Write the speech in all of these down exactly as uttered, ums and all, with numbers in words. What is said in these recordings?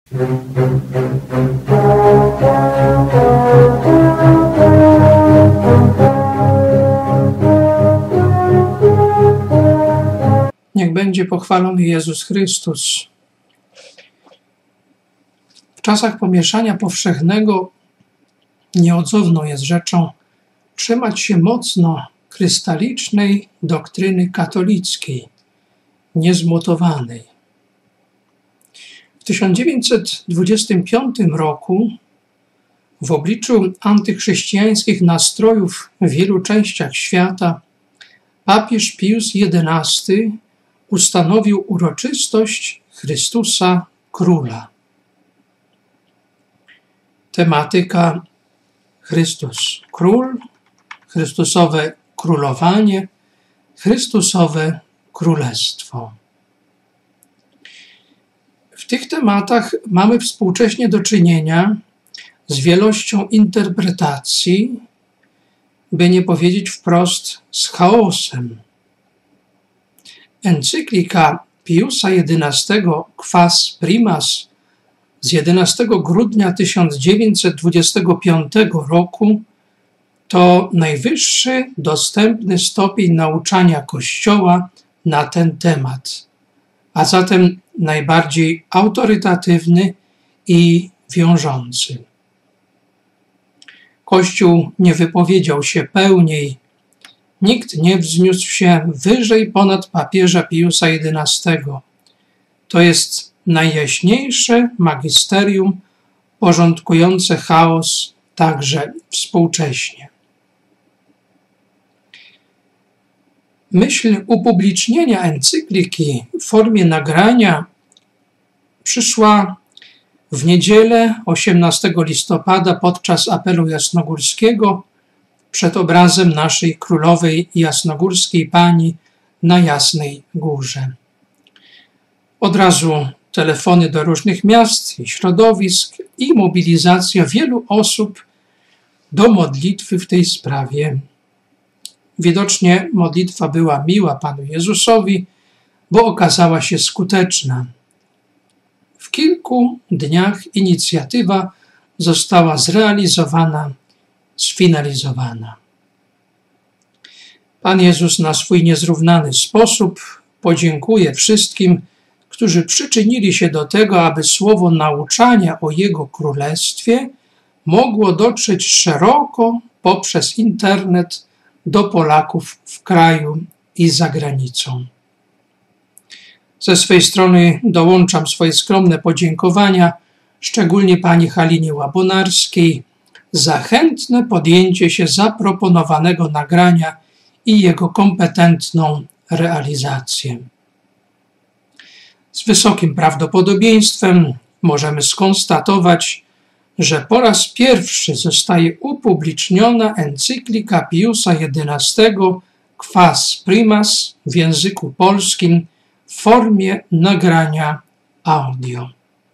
Niech będzie pochwalony Jezus Chrystus. W czasach pomieszania powszechnego nieodzowną jest rzeczą trzymać się mocno krystalicznej doktryny katolickiej, niezmutowanej. W tysiąc dziewięćset dwudziestym piątym roku w obliczu antychrześcijańskich nastrojów w wielu częściach świata papież Pius jedenasty ustanowił uroczystość Chrystusa Króla. Tematyka Chrystus Król, Chrystusowe królowanie, Chrystusowe królestwo. W tych tematach mamy współcześnie do czynienia z wielością interpretacji, by nie powiedzieć wprost z chaosem. Encyklika Piusa jedenastego Quas Primas z jedenastego grudnia tysiąc dziewięćset dwudziestego piątego roku to najwyższy dostępny stopień nauczania Kościoła na ten temat, a zatem najbardziej autorytatywny i wiążący. Kościół nie wypowiedział się pełniej, nikt nie wzniósł się wyżej ponad papieża Piusa jedenastego. To jest najjaśniejsze magisterium porządkujące chaos także współcześnie. Myśl upublicznienia encykliki w formie nagrania przyszła w niedzielę osiemnastego listopada podczas apelu jasnogórskiego przed obrazem naszej królowej jasnogórskiej Pani na Jasnej Górze. Od razu telefony do różnych miast i środowisk i mobilizacja wielu osób do modlitwy w tej sprawie. Widocznie modlitwa była miła Panu Jezusowi, bo okazała się skuteczna. W kilku dniach inicjatywa została zrealizowana, sfinalizowana. Pan Jezus na swój niezrównany sposób podziękuje wszystkim, którzy przyczynili się do tego, aby słowo nauczania o Jego Królestwie mogło dotrzeć szeroko poprzez internet do Polaków w kraju i za granicą. Ze swej strony dołączam swoje skromne podziękowania, szczególnie pani Halinie Łabonarskiej, za chętne podjęcie się zaproponowanego nagrania i jego kompetentną realizację. Z wysokim prawdopodobieństwem możemy skonstatować, że po raz pierwszy zostaje upubliczniona encyklika Piusa jedenastego Quas Primas w języku polskim w formie nagrania audio.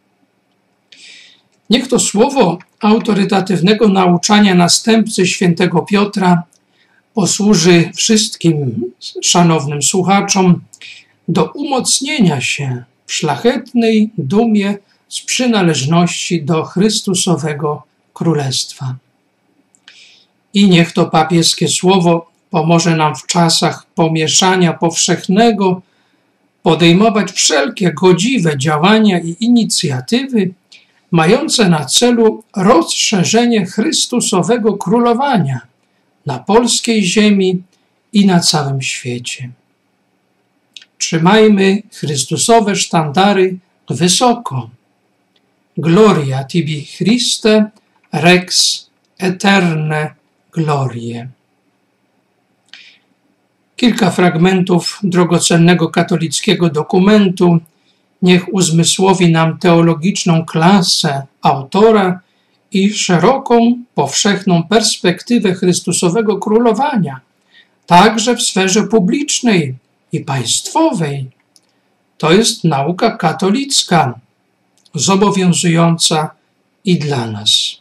Niech to słowo autorytatywnego nauczania następcy świętego Piotra posłuży wszystkim szanownym słuchaczom do umocnienia się w szlachetnej dumie z przynależności do Chrystusowego Królestwa. I niech to papieskie słowo pomoże nam w czasach pomieszania powszechnego podejmować wszelkie godziwe działania i inicjatywy mające na celu rozszerzenie Chrystusowego królowania na polskiej ziemi i na całym świecie. Trzymajmy Chrystusowe sztandary wysoko. Gloria tibi Christe, rex eterne glorie. Kilka fragmentów drogocennego katolickiego dokumentu niech uzmysłowi nam teologiczną klasę autora i szeroką, powszechną perspektywę Chrystusowego królowania, także w sferze publicznej i państwowej. To jest nauka katolicka, zobowiązująca i dla nas.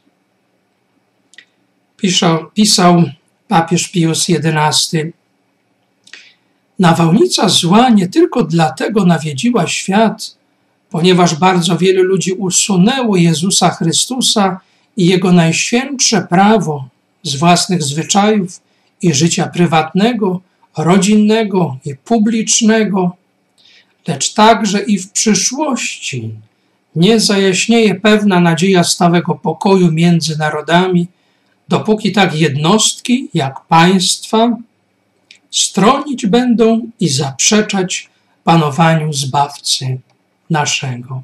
Pisał, pisał papież Pius jedenasty. Nawałnica zła nie tylko dlatego nawiedziła świat, ponieważ bardzo wielu ludzi usunęło Jezusa Chrystusa i Jego najświętsze prawo z własnych zwyczajów i życia prywatnego, rodzinnego i publicznego, lecz także i w przyszłości nie zajaśnieje pewna nadzieja stałego pokoju między narodami, dopóki tak jednostki jak państwa stronić będą i zaprzeczać panowaniu Zbawcy naszego.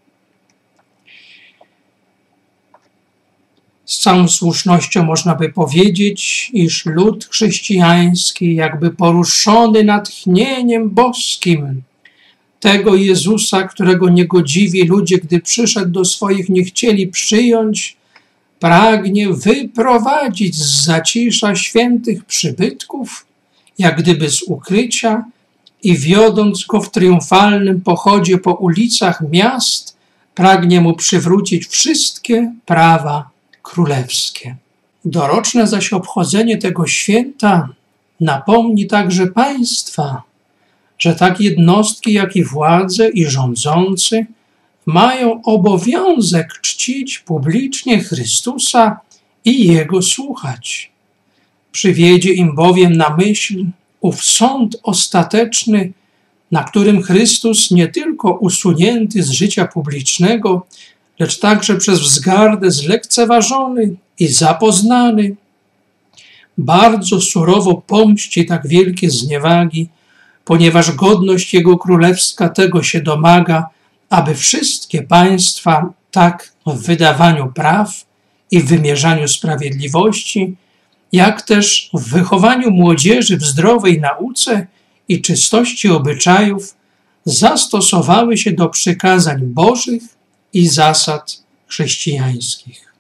Z całą słusznością można by powiedzieć, iż lud chrześcijański, jakby poruszony natchnieniem boskim, tego Jezusa, którego niegodziwi ludzie, gdy przyszedł do swoich, nie chcieli przyjąć, pragnie wyprowadzić z zacisza świętych przybytków, jak gdyby z ukrycia, i wiodąc go w triumfalnym pochodzie po ulicach miast, pragnie mu przywrócić wszystkie prawa królewskie. Doroczne zaś obchodzenie tego święta napomni także państwa, że tak jednostki, jak i władze i rządzący mają obowiązek czcić publicznie Chrystusa i Jego słuchać. Przywiedzie im bowiem na myśl ów sąd ostateczny, na którym Chrystus nie tylko usunięty z życia publicznego, lecz także przez wzgardę zlekceważony i zapoznany, bardzo surowo pomści tak wielkie zniewagi, ponieważ godność Jego królewska tego się domaga, aby wszystkie państwa tak w wydawaniu praw i w wymierzaniu sprawiedliwości, jak też w wychowaniu młodzieży w zdrowej nauce i czystości obyczajów zastosowały się do przykazań Bożych i zasad chrześcijańskich.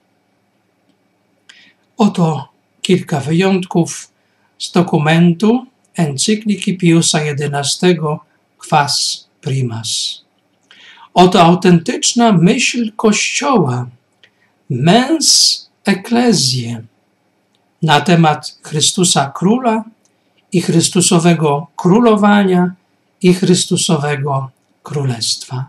Oto kilka wyjątków z dokumentu encykliki Piusa jedenastego Quas Primas. Oto autentyczna myśl Kościoła, mens ecclesiae, na temat Chrystusa Króla i Chrystusowego królowania i Chrystusowego królestwa.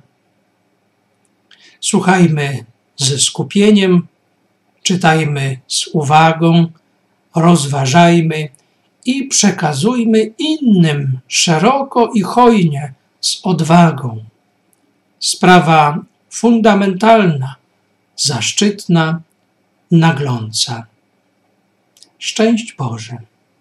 Słuchajmy ze skupieniem, czytajmy z uwagą, rozważajmy i przekazujmy innym szeroko i hojnie z odwagą. Sprawa fundamentalna, zaszczytna, nagląca. Szczęść Boże.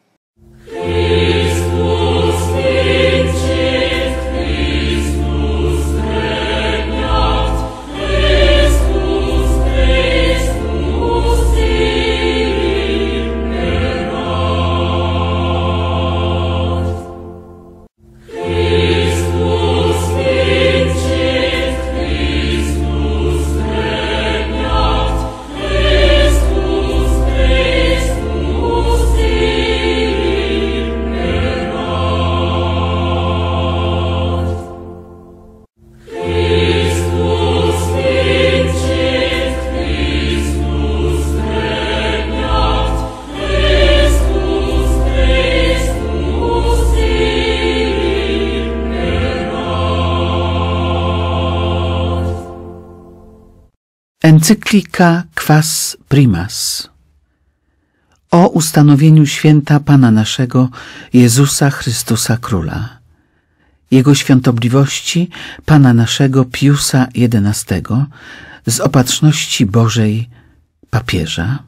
Encyklika Quas Primas o ustanowieniu święta Pana naszego Jezusa Chrystusa Króla, Jego Świątobliwości Pana naszego Piusa jedenastego z Opatrzności Bożej papieża.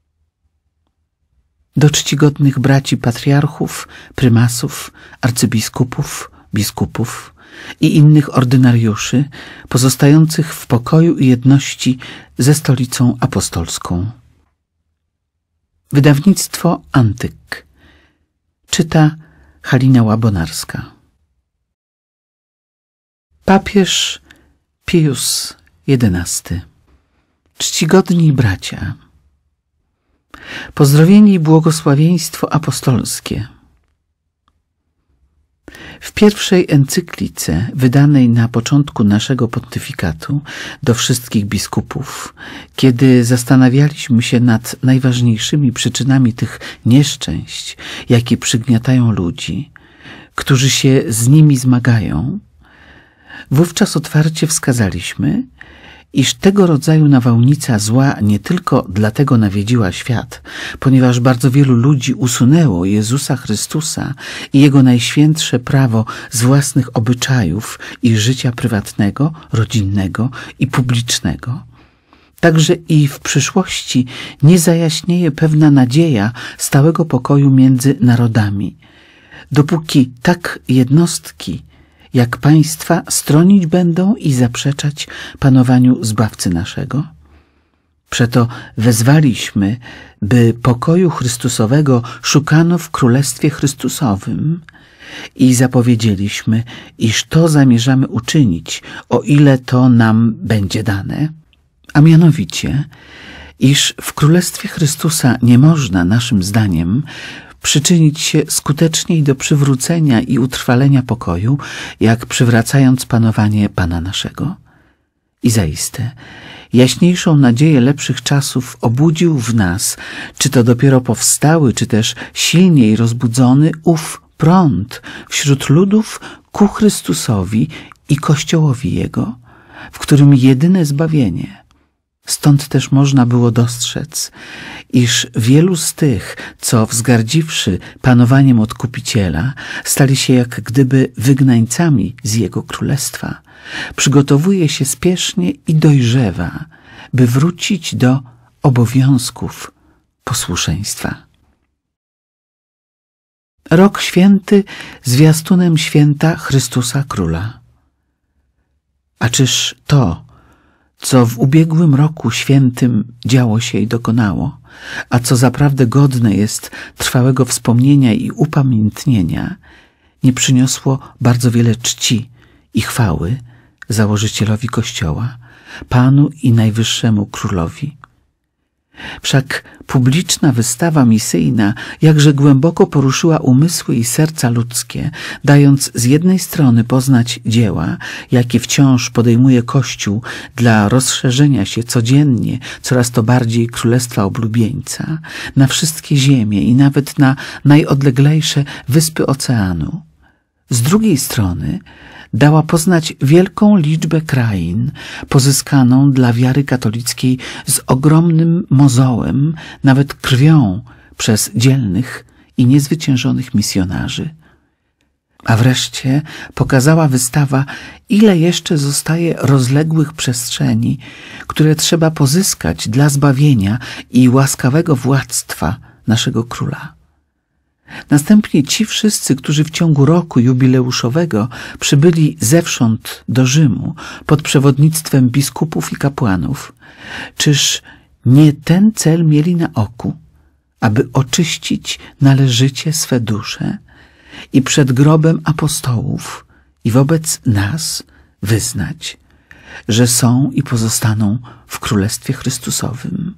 Do czcigodnych braci patriarchów, prymasów, arcybiskupów, biskupów i innych ordynariuszy pozostających w pokoju i jedności ze Stolicą Apostolską. Wydawnictwo Antyk. Czyta Halina Łabonarska. Papież Pius jedenasty. Czcigodni bracia, pozdrowienie i błogosławieństwo apostolskie. W pierwszej encyklice, wydanej na początku naszego pontyfikatu do wszystkich biskupów, kiedy zastanawialiśmy się nad najważniejszymi przyczynami tych nieszczęść, jakie przygniatają ludzi, którzy się z nimi zmagają, Wówczas otwarcie wskazaliśmy, iż tego rodzaju nawałnica zła nie tylko dlatego nawiedziła świat, ponieważ bardzo wielu ludzi usunęło Jezusa Chrystusa i Jego najświętsze prawo z własnych obyczajów i życia prywatnego, rodzinnego i publicznego. Także i w przyszłości nie zajaśnieje pewna nadzieja stałego pokoju między narodami, dopóki tak jednostki jak państwa stronić będą i zaprzeczać panowaniu Zbawcy naszego. Przeto wezwaliśmy, by pokoju Chrystusowego szukano w Królestwie Chrystusowym i zapowiedzieliśmy, iż to zamierzamy uczynić, o ile to nam będzie dane, a mianowicie, iż w Królestwie Chrystusa nie można, naszym zdaniem, przyczynić się skuteczniej do przywrócenia i utrwalenia pokoju, jak przywracając panowanie Pana naszego. I zaiste, jaśniejszą nadzieję lepszych czasów obudził w nas, czy to dopiero powstały, czy też silniej rozbudzony, ów prąd wśród ludów ku Chrystusowi i Kościołowi Jego, w którym jedyne zbawienie. Stąd też można było dostrzec, iż wielu z tych, co wzgardziwszy panowaniem Odkupiciela, stali się jak gdyby wygnańcami z Jego Królestwa, przygotowuje się spiesznie i dojrzewa, by wrócić do obowiązków posłuszeństwa. Rok święty zwiastunem święta Chrystusa Króla. A czyż to, co w ubiegłym roku świętym działo się i dokonało, a co zaprawdę godne jest trwałego wspomnienia i upamiętnienia, nie przyniosło bardzo wiele czci i chwały założycielowi Kościoła, Panu i Najwyższemu Królowi. Wszak publiczna wystawa misyjna jakże głęboko poruszyła umysły i serca ludzkie, dając z jednej strony poznać dzieła, jakie wciąż podejmuje Kościół dla rozszerzenia się codziennie coraz to bardziej Królestwa Oblubieńca na wszystkie ziemie i nawet na najodleglejsze wyspy oceanu. Z drugiej strony dała poznać wielką liczbę krain pozyskaną dla wiary katolickiej z ogromnym mozołem, nawet krwią przez dzielnych i niezwyciężonych misjonarzy. A wreszcie pokazała wystawa, ile jeszcze zostaje rozległych przestrzeni, które trzeba pozyskać dla zbawienia i łaskawego władztwa naszego Króla. Następnie ci wszyscy, którzy w ciągu roku jubileuszowego przybyli zewsząd do Rzymu pod przewodnictwem biskupów i kapłanów, czyż nie ten cel mieli na oku, aby oczyścić należycie swe dusze i przed grobem apostołów i wobec nas wyznać, że są i pozostaną w Królestwie Chrystusowym?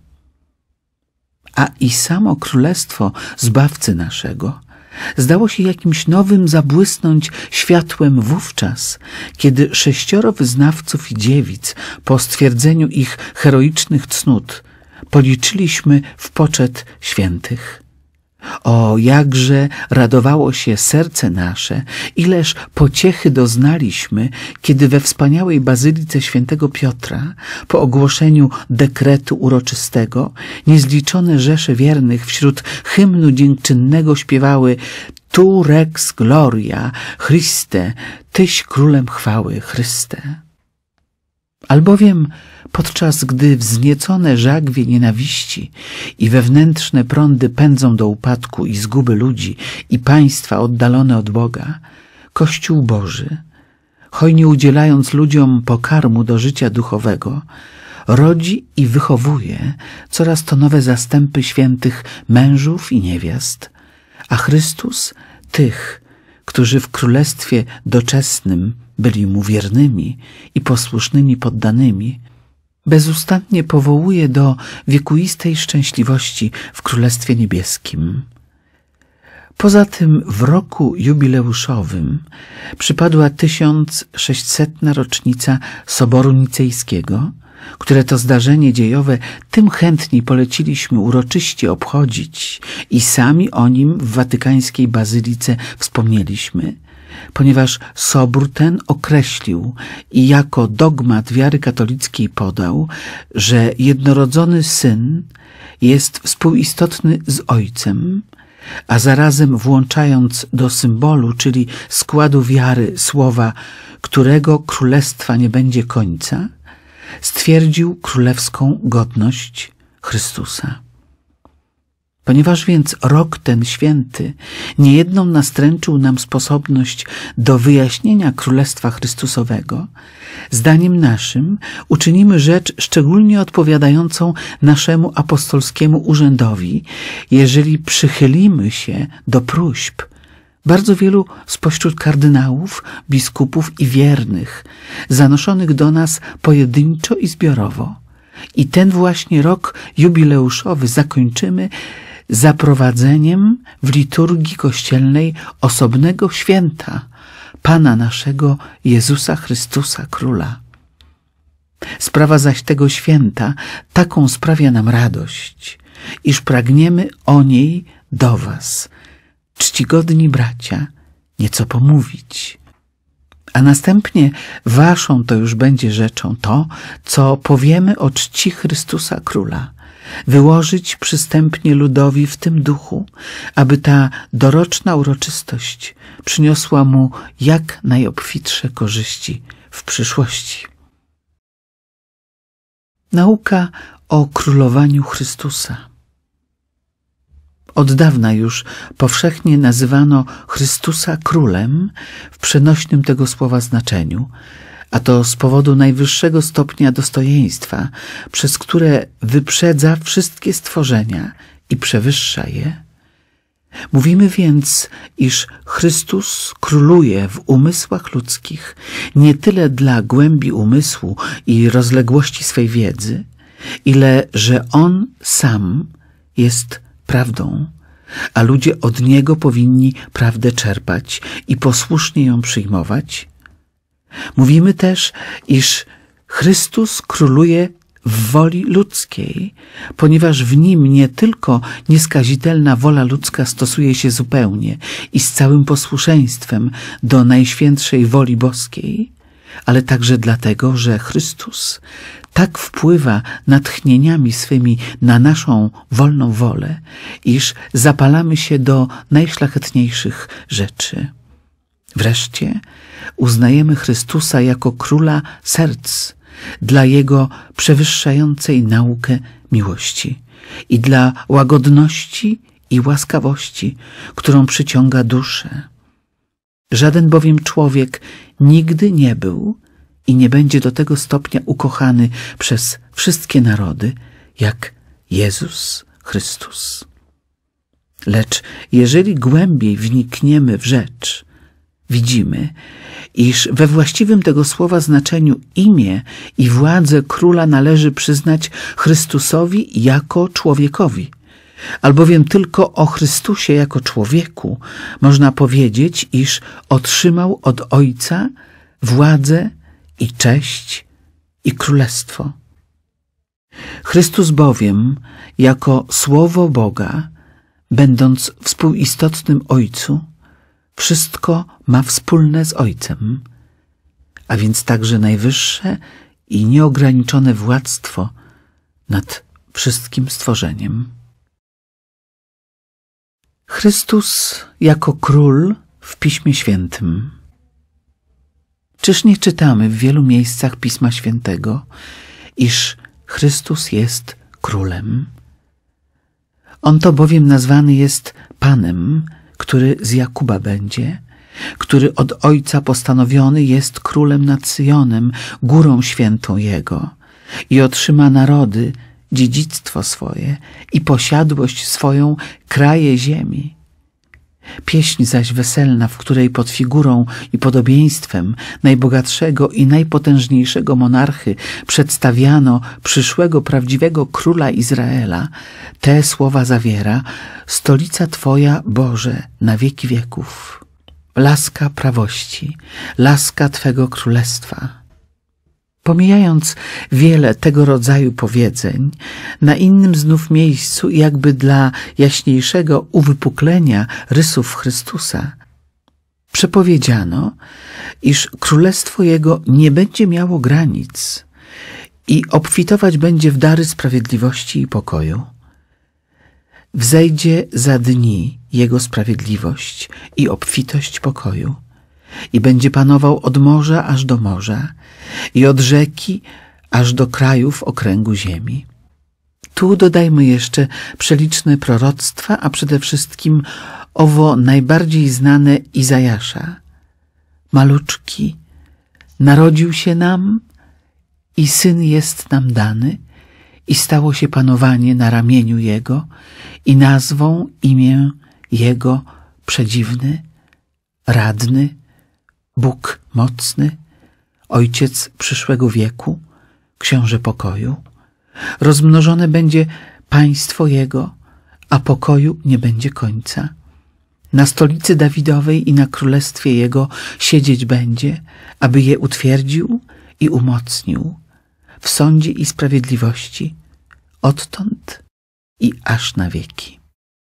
A i samo Królestwo Zbawcy naszego zdało się jakimś nowym zabłysnąć światłem wówczas, kiedy sześcioro wyznawców i dziewic po stwierdzeniu ich heroicznych cnót policzyliśmy w poczet świętych. O, jakże radowało się serce nasze, ileż pociechy doznaliśmy, kiedy we wspaniałej bazylice świętego Piotra, po ogłoszeniu dekretu uroczystego, niezliczone rzesze wiernych wśród hymnu dziękczynnego śpiewały Tu rex gloria, Chryste, Tyś królem chwały, Chryste. Albowiem podczas gdy wzniecone żagwie nienawiści i wewnętrzne prądy pędzą do upadku i zguby ludzi i państwa oddalone od Boga, Kościół Boży, hojnie udzielając ludziom pokarmu do życia duchowego, rodzi i wychowuje coraz to nowe zastępy świętych mężów i niewiast, a Chrystus tych, którzy w królestwie doczesnym byli mu wiernymi i posłusznymi poddanymi, bezustannie powołuje do wiekuistej szczęśliwości w Królestwie Niebieskim. Poza tym w roku jubileuszowym przypadła tysiąc sześćsetna rocznica Soboru Nicejskiego, które to zdarzenie dziejowe tym chętniej poleciliśmy uroczyście obchodzić i sami o nim w watykańskiej bazylice wspomnieliśmy, ponieważ Sobór ten określił i jako dogmat wiary katolickiej podał, że jednorodzony Syn jest współistotny z Ojcem, a zarazem włączając do symbolu, czyli składu wiary słowa, którego królestwa nie będzie końca, stwierdził królewską godność Chrystusa. Ponieważ więc rok ten święty niejedną nastręczył nam sposobność do wyjaśnienia Królestwa Chrystusowego, zdaniem naszym uczynimy rzecz szczególnie odpowiadającą naszemu apostolskiemu urzędowi, jeżeli przychylimy się do próśb bardzo wielu spośród kardynałów, biskupów i wiernych, zanoszonych do nas pojedynczo i zbiorowo. I ten właśnie rok jubileuszowy zakończymy zaprowadzeniem w liturgii kościelnej osobnego święta Pana naszego Jezusa Chrystusa Króla. Sprawa zaś tego święta taką sprawia nam radość, iż pragniemy o niej do was, czcigodni bracia, nieco pomówić. A następnie waszą to już będzie rzeczą to, co powiemy o czci Chrystusa Króla, wyłożyć przystępnie ludowi w tym duchu, aby ta doroczna uroczystość przyniosła mu jak najobfitsze korzyści w przyszłości. Nauka o królowaniu Chrystusa. Od dawna już powszechnie nazywano Chrystusa królem w przenośnym tego słowa znaczeniu, a to z powodu najwyższego stopnia dostojeństwa, przez które wyprzedza wszystkie stworzenia i przewyższa je. Mówimy więc, iż Chrystus króluje w umysłach ludzkich nie tyle dla głębi umysłu i rozległości swej wiedzy, ile że On sam jest prawdą, a ludzie od Niego powinni prawdę czerpać i posłusznie ją przyjmować. Mówimy też, iż Chrystus króluje w woli ludzkiej, ponieważ w Nim nie tylko nieskazitelna wola ludzka stosuje się zupełnie i z całym posłuszeństwem do najświętszej woli boskiej, ale także dlatego, że Chrystus tak wpływa natchnieniami swymi na naszą wolną wolę, iż zapalamy się do najszlachetniejszych rzeczy. Wreszcie uznajemy Chrystusa jako króla serc dla Jego przewyższającej naukę miłości i dla łagodności i łaskawości, którą przyciąga duszę. Żaden bowiem człowiek nigdy nie był i nie będzie do tego stopnia ukochany przez wszystkie narody, jak Jezus Chrystus. Lecz jeżeli głębiej wnikniemy w rzecz, widzimy, iż we właściwym tego słowa znaczeniu imię i władzę króla należy przyznać Chrystusowi jako człowiekowi, albowiem tylko o Chrystusie jako człowieku można powiedzieć, iż otrzymał od Ojca władzę i cześć i królestwo. Chrystus bowiem jako Słowo Boga, będąc współistotnym Ojcu, wszystko ma wspólne z Ojcem, a więc także najwyższe i nieograniczone władztwo nad wszystkim stworzeniem. Chrystus jako Król w Piśmie Świętym. Czyż nie czytamy w wielu miejscach Pisma Świętego, iż Chrystus jest Królem? On to bowiem nazwany jest Panem, który z Jakuba będzie, który od Ojca postanowiony jest Królem nad Syjonem, górą świętą Jego, i otrzyma narody, dziedzictwo swoje i posiadłość swoją, kraje ziemi. Pieśń zaś weselna, w której pod figurą i podobieństwem najbogatszego i najpotężniejszego monarchy przedstawiano przyszłego prawdziwego króla Izraela, te słowa zawiera: stolica Twoja, Boże, na wieki wieków. Laska prawości, laska Twego królestwa. Pomijając wiele tego rodzaju powiedzeń, na innym znów miejscu, jakby dla jaśniejszego uwypuklenia rysów Chrystusa, przepowiedziano, iż królestwo Jego nie będzie miało granic i obfitować będzie w dary sprawiedliwości i pokoju. Wzejdzie za dni Jego sprawiedliwość i obfitość pokoju i będzie panował od morza aż do morza i od rzeki aż do krajów okręgu ziemi. Tu dodajmy jeszcze przeliczne proroctwa, a przede wszystkim owo najbardziej znane Izajasza. Maluczki, narodził się nam i syn jest nam dany i stało się panowanie na ramieniu Jego i nazwą imię Jego Przedziwny, Radny, Bóg Mocny, Ojciec przyszłego wieku, Książę pokoju. Rozmnożone będzie państwo Jego, a pokoju nie będzie końca. Na stolicy Dawidowej i na królestwie Jego siedzieć będzie, aby je utwierdził i umocnił w sądzie i sprawiedliwości, odtąd i aż na wieki.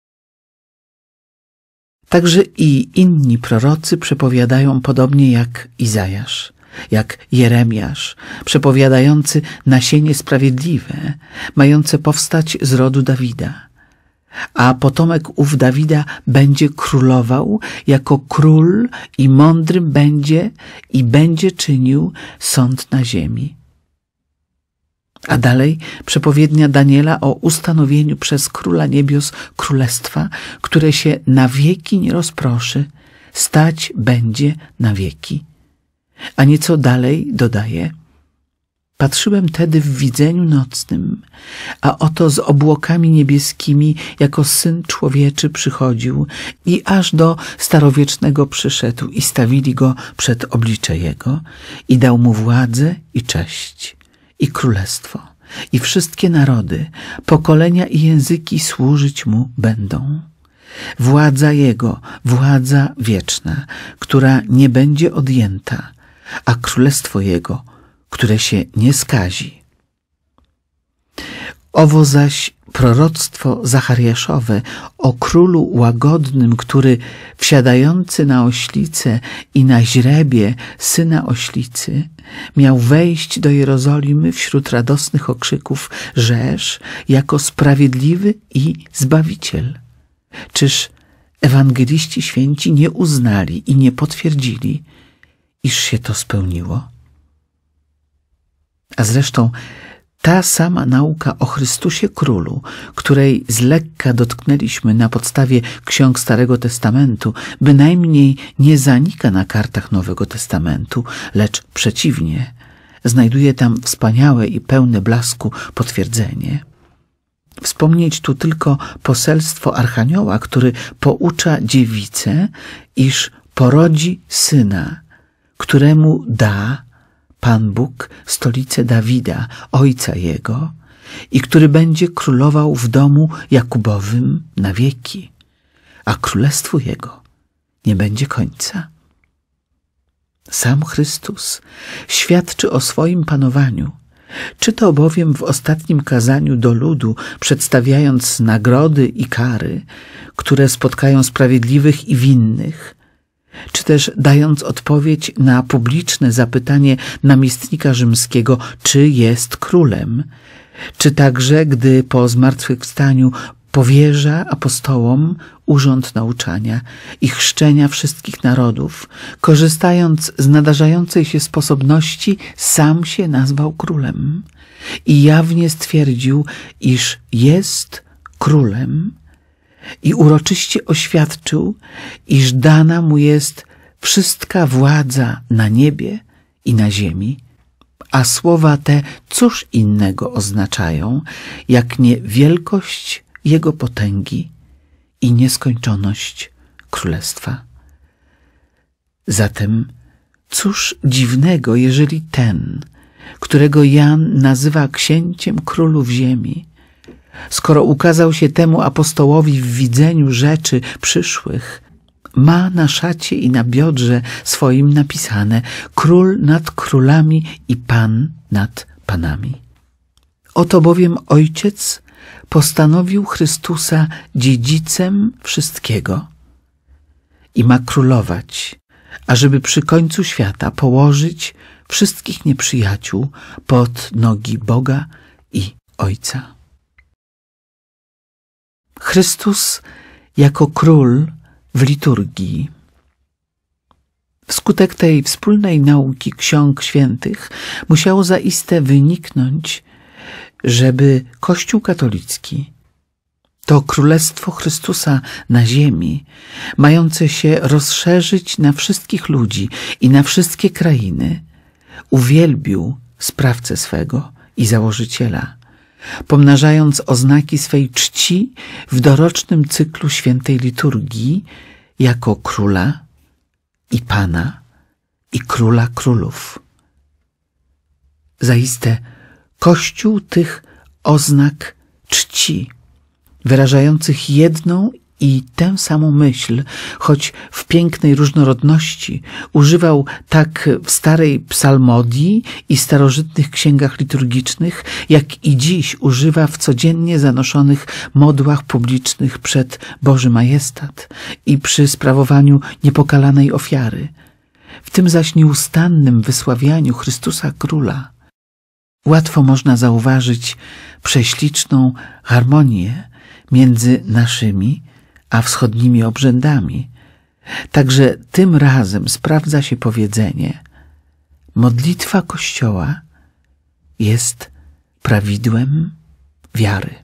Także i inni prorocy przepowiadają podobnie jak Izajasz, jak Jeremiasz, przepowiadający nasienie sprawiedliwe, mające powstać z rodu Dawida. A potomek ów Dawida będzie królował jako król i mądrym będzie i będzie czynił sąd na ziemi. A dalej przepowiednia Daniela o ustanowieniu przez Króla Niebios królestwa, które się na wieki nie rozproszy, stać będzie na wieki. A nieco dalej dodaje: patrzyłem tedy w widzeniu nocnym, a oto z obłokami niebieskimi jako Syn Człowieczy przychodził i aż do starowiecznego przyszedł i stawili go przed oblicze Jego i dał mu władzę i cześć i królestwo i wszystkie narody, pokolenia i języki służyć mu będą. Władza Jego, władza wieczna, która nie będzie odjęta, a królestwo Jego, które się nie skazi. Owo zaś proroctwo Zachariaszowe o królu łagodnym, który wsiadający na oślicę i na źrebie syna oślicy miał wejść do Jerozolimy wśród radosnych okrzyków rzesz jako sprawiedliwy i Zbawiciel. Czyż ewangeliści święci nie uznali i nie potwierdzili, iż się to spełniło? A zresztą ta sama nauka o Chrystusie Królu, której z lekka dotknęliśmy na podstawie ksiąg Starego Testamentu, bynajmniej nie zanika na kartach Nowego Testamentu, lecz przeciwnie, znajduje tam wspaniałe i pełne blasku potwierdzenie. Wspomnieć tu tylko poselstwo Archanioła, który poucza dziewicę, iż porodzi syna, któremu da Pan Bóg stolicę Dawida, ojca jego, i który będzie królował w domu Jakubowym na wieki, a królestwu jego nie będzie końca. Sam Chrystus świadczy o swoim panowaniu, czy to bowiem w ostatnim kazaniu do ludu, przedstawiając nagrody i kary, które spotkają sprawiedliwych i winnych, czy też dając odpowiedź na publiczne zapytanie namiestnika rzymskiego, czy jest królem, czy także, gdy po zmartwychwstaniu powierza apostołom urząd nauczania i chrzczenia wszystkich narodów, korzystając z nadarzającej się sposobności, sam się nazwał królem i jawnie stwierdził, iż jest królem, i uroczyście oświadczył, iż dana mu jest wszystka władza na niebie i na ziemi, a słowa te cóż innego oznaczają, jak nie wielkość Jego potęgi i nieskończoność królestwa. Zatem cóż dziwnego, jeżeli ten, którego Jan nazywa księciem królów ziemi, skoro ukazał się temu apostołowi w widzeniu rzeczy przyszłych, ma na szacie i na biodrze swoim napisane: Król nad królami i Pan nad panami. Oto bowiem Ojciec postanowił Chrystusa dziedzicem wszystkiego i ma królować ażeby przy końcu świata położyć wszystkich nieprzyjaciół pod nogi Boga i Ojca. Chrystus jako król w liturgii. Wskutek tej wspólnej nauki ksiąg świętych musiało zaiste wyniknąć, żeby Kościół katolicki, to Królestwo Chrystusa na ziemi, mające się rozszerzyć na wszystkich ludzi i na wszystkie krainy, uwielbił Sprawcę swego i Założyciela, pomnażając oznaki swej czci w dorocznym cyklu świętej liturgii jako Króla i Pana i Króla Królów. Zaiste Kościół tych oznak czci, wyrażających jedną i tę samą myśl, choć w pięknej różnorodności, używał tak w starej psalmodii i starożytnych księgach liturgicznych, jak i dziś używa w codziennie zanoszonych modłach publicznych przed Boży Majestat i przy sprawowaniu niepokalanej ofiary. W tym zaś nieustannym wysławianiu Chrystusa Króla łatwo można zauważyć prześliczną harmonię między naszymi a wschodnimi obrzędami. Także tym razem sprawdza się powiedzenie: modlitwa Kościoła jest prawidłem wiary.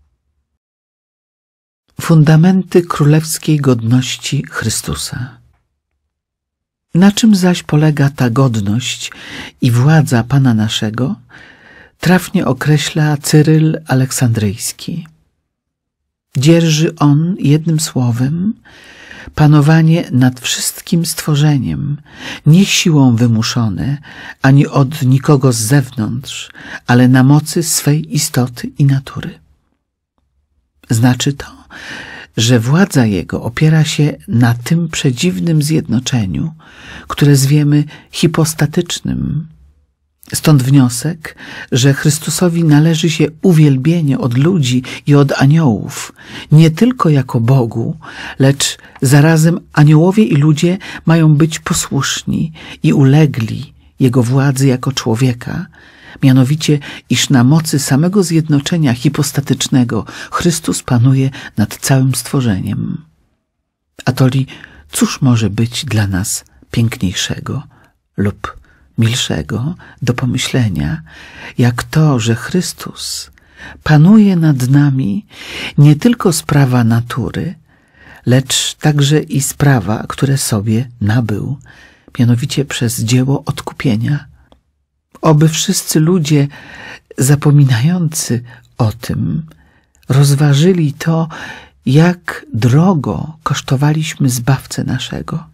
Fundamenty królewskiej godności Chrystusa. Na czym zaś polega ta godność i władza Pana naszego, trafnie określa Cyryl Aleksandryjski. Dzierży on, jednym słowem, panowanie nad wszystkim stworzeniem, nie siłą wymuszone, ani od nikogo z zewnątrz, ale na mocy swej istoty i natury. Znaczy to, że władza jego opiera się na tym przedziwnym zjednoczeniu, które zwiemy hipostatycznym. Stąd wniosek, że Chrystusowi należy się uwielbienie od ludzi i od aniołów, nie tylko jako Bogu, lecz zarazem aniołowie i ludzie mają być posłuszni i ulegli Jego władzy jako człowieka, mianowicie iż na mocy samego zjednoczenia hipostatycznego Chrystus panuje nad całym stworzeniem. A toli cóż może być dla nas piękniejszego lub milszego do pomyślenia, jak to, że Chrystus panuje nad nami nie tylko z prawa natury, lecz także i z prawa, które sobie nabył, mianowicie przez dzieło odkupienia. Oby wszyscy ludzie zapominający o tym rozważyli to, jak drogo kosztowaliśmy Zbawcę naszego.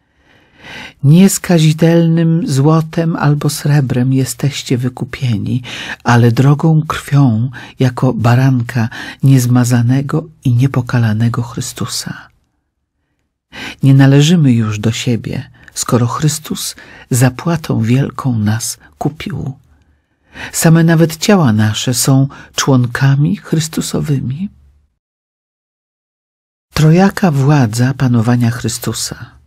Nieskazitelnym złotem albo srebrem jesteście wykupieni, ale drogą krwią jako baranka niezmazanego i niepokalanego Chrystusa. Nie należymy już do siebie, skoro Chrystus zapłatą wielką nas kupił. Same nawet ciała nasze są członkami Chrystusowymi. Trojaka władza panowania Chrystusa.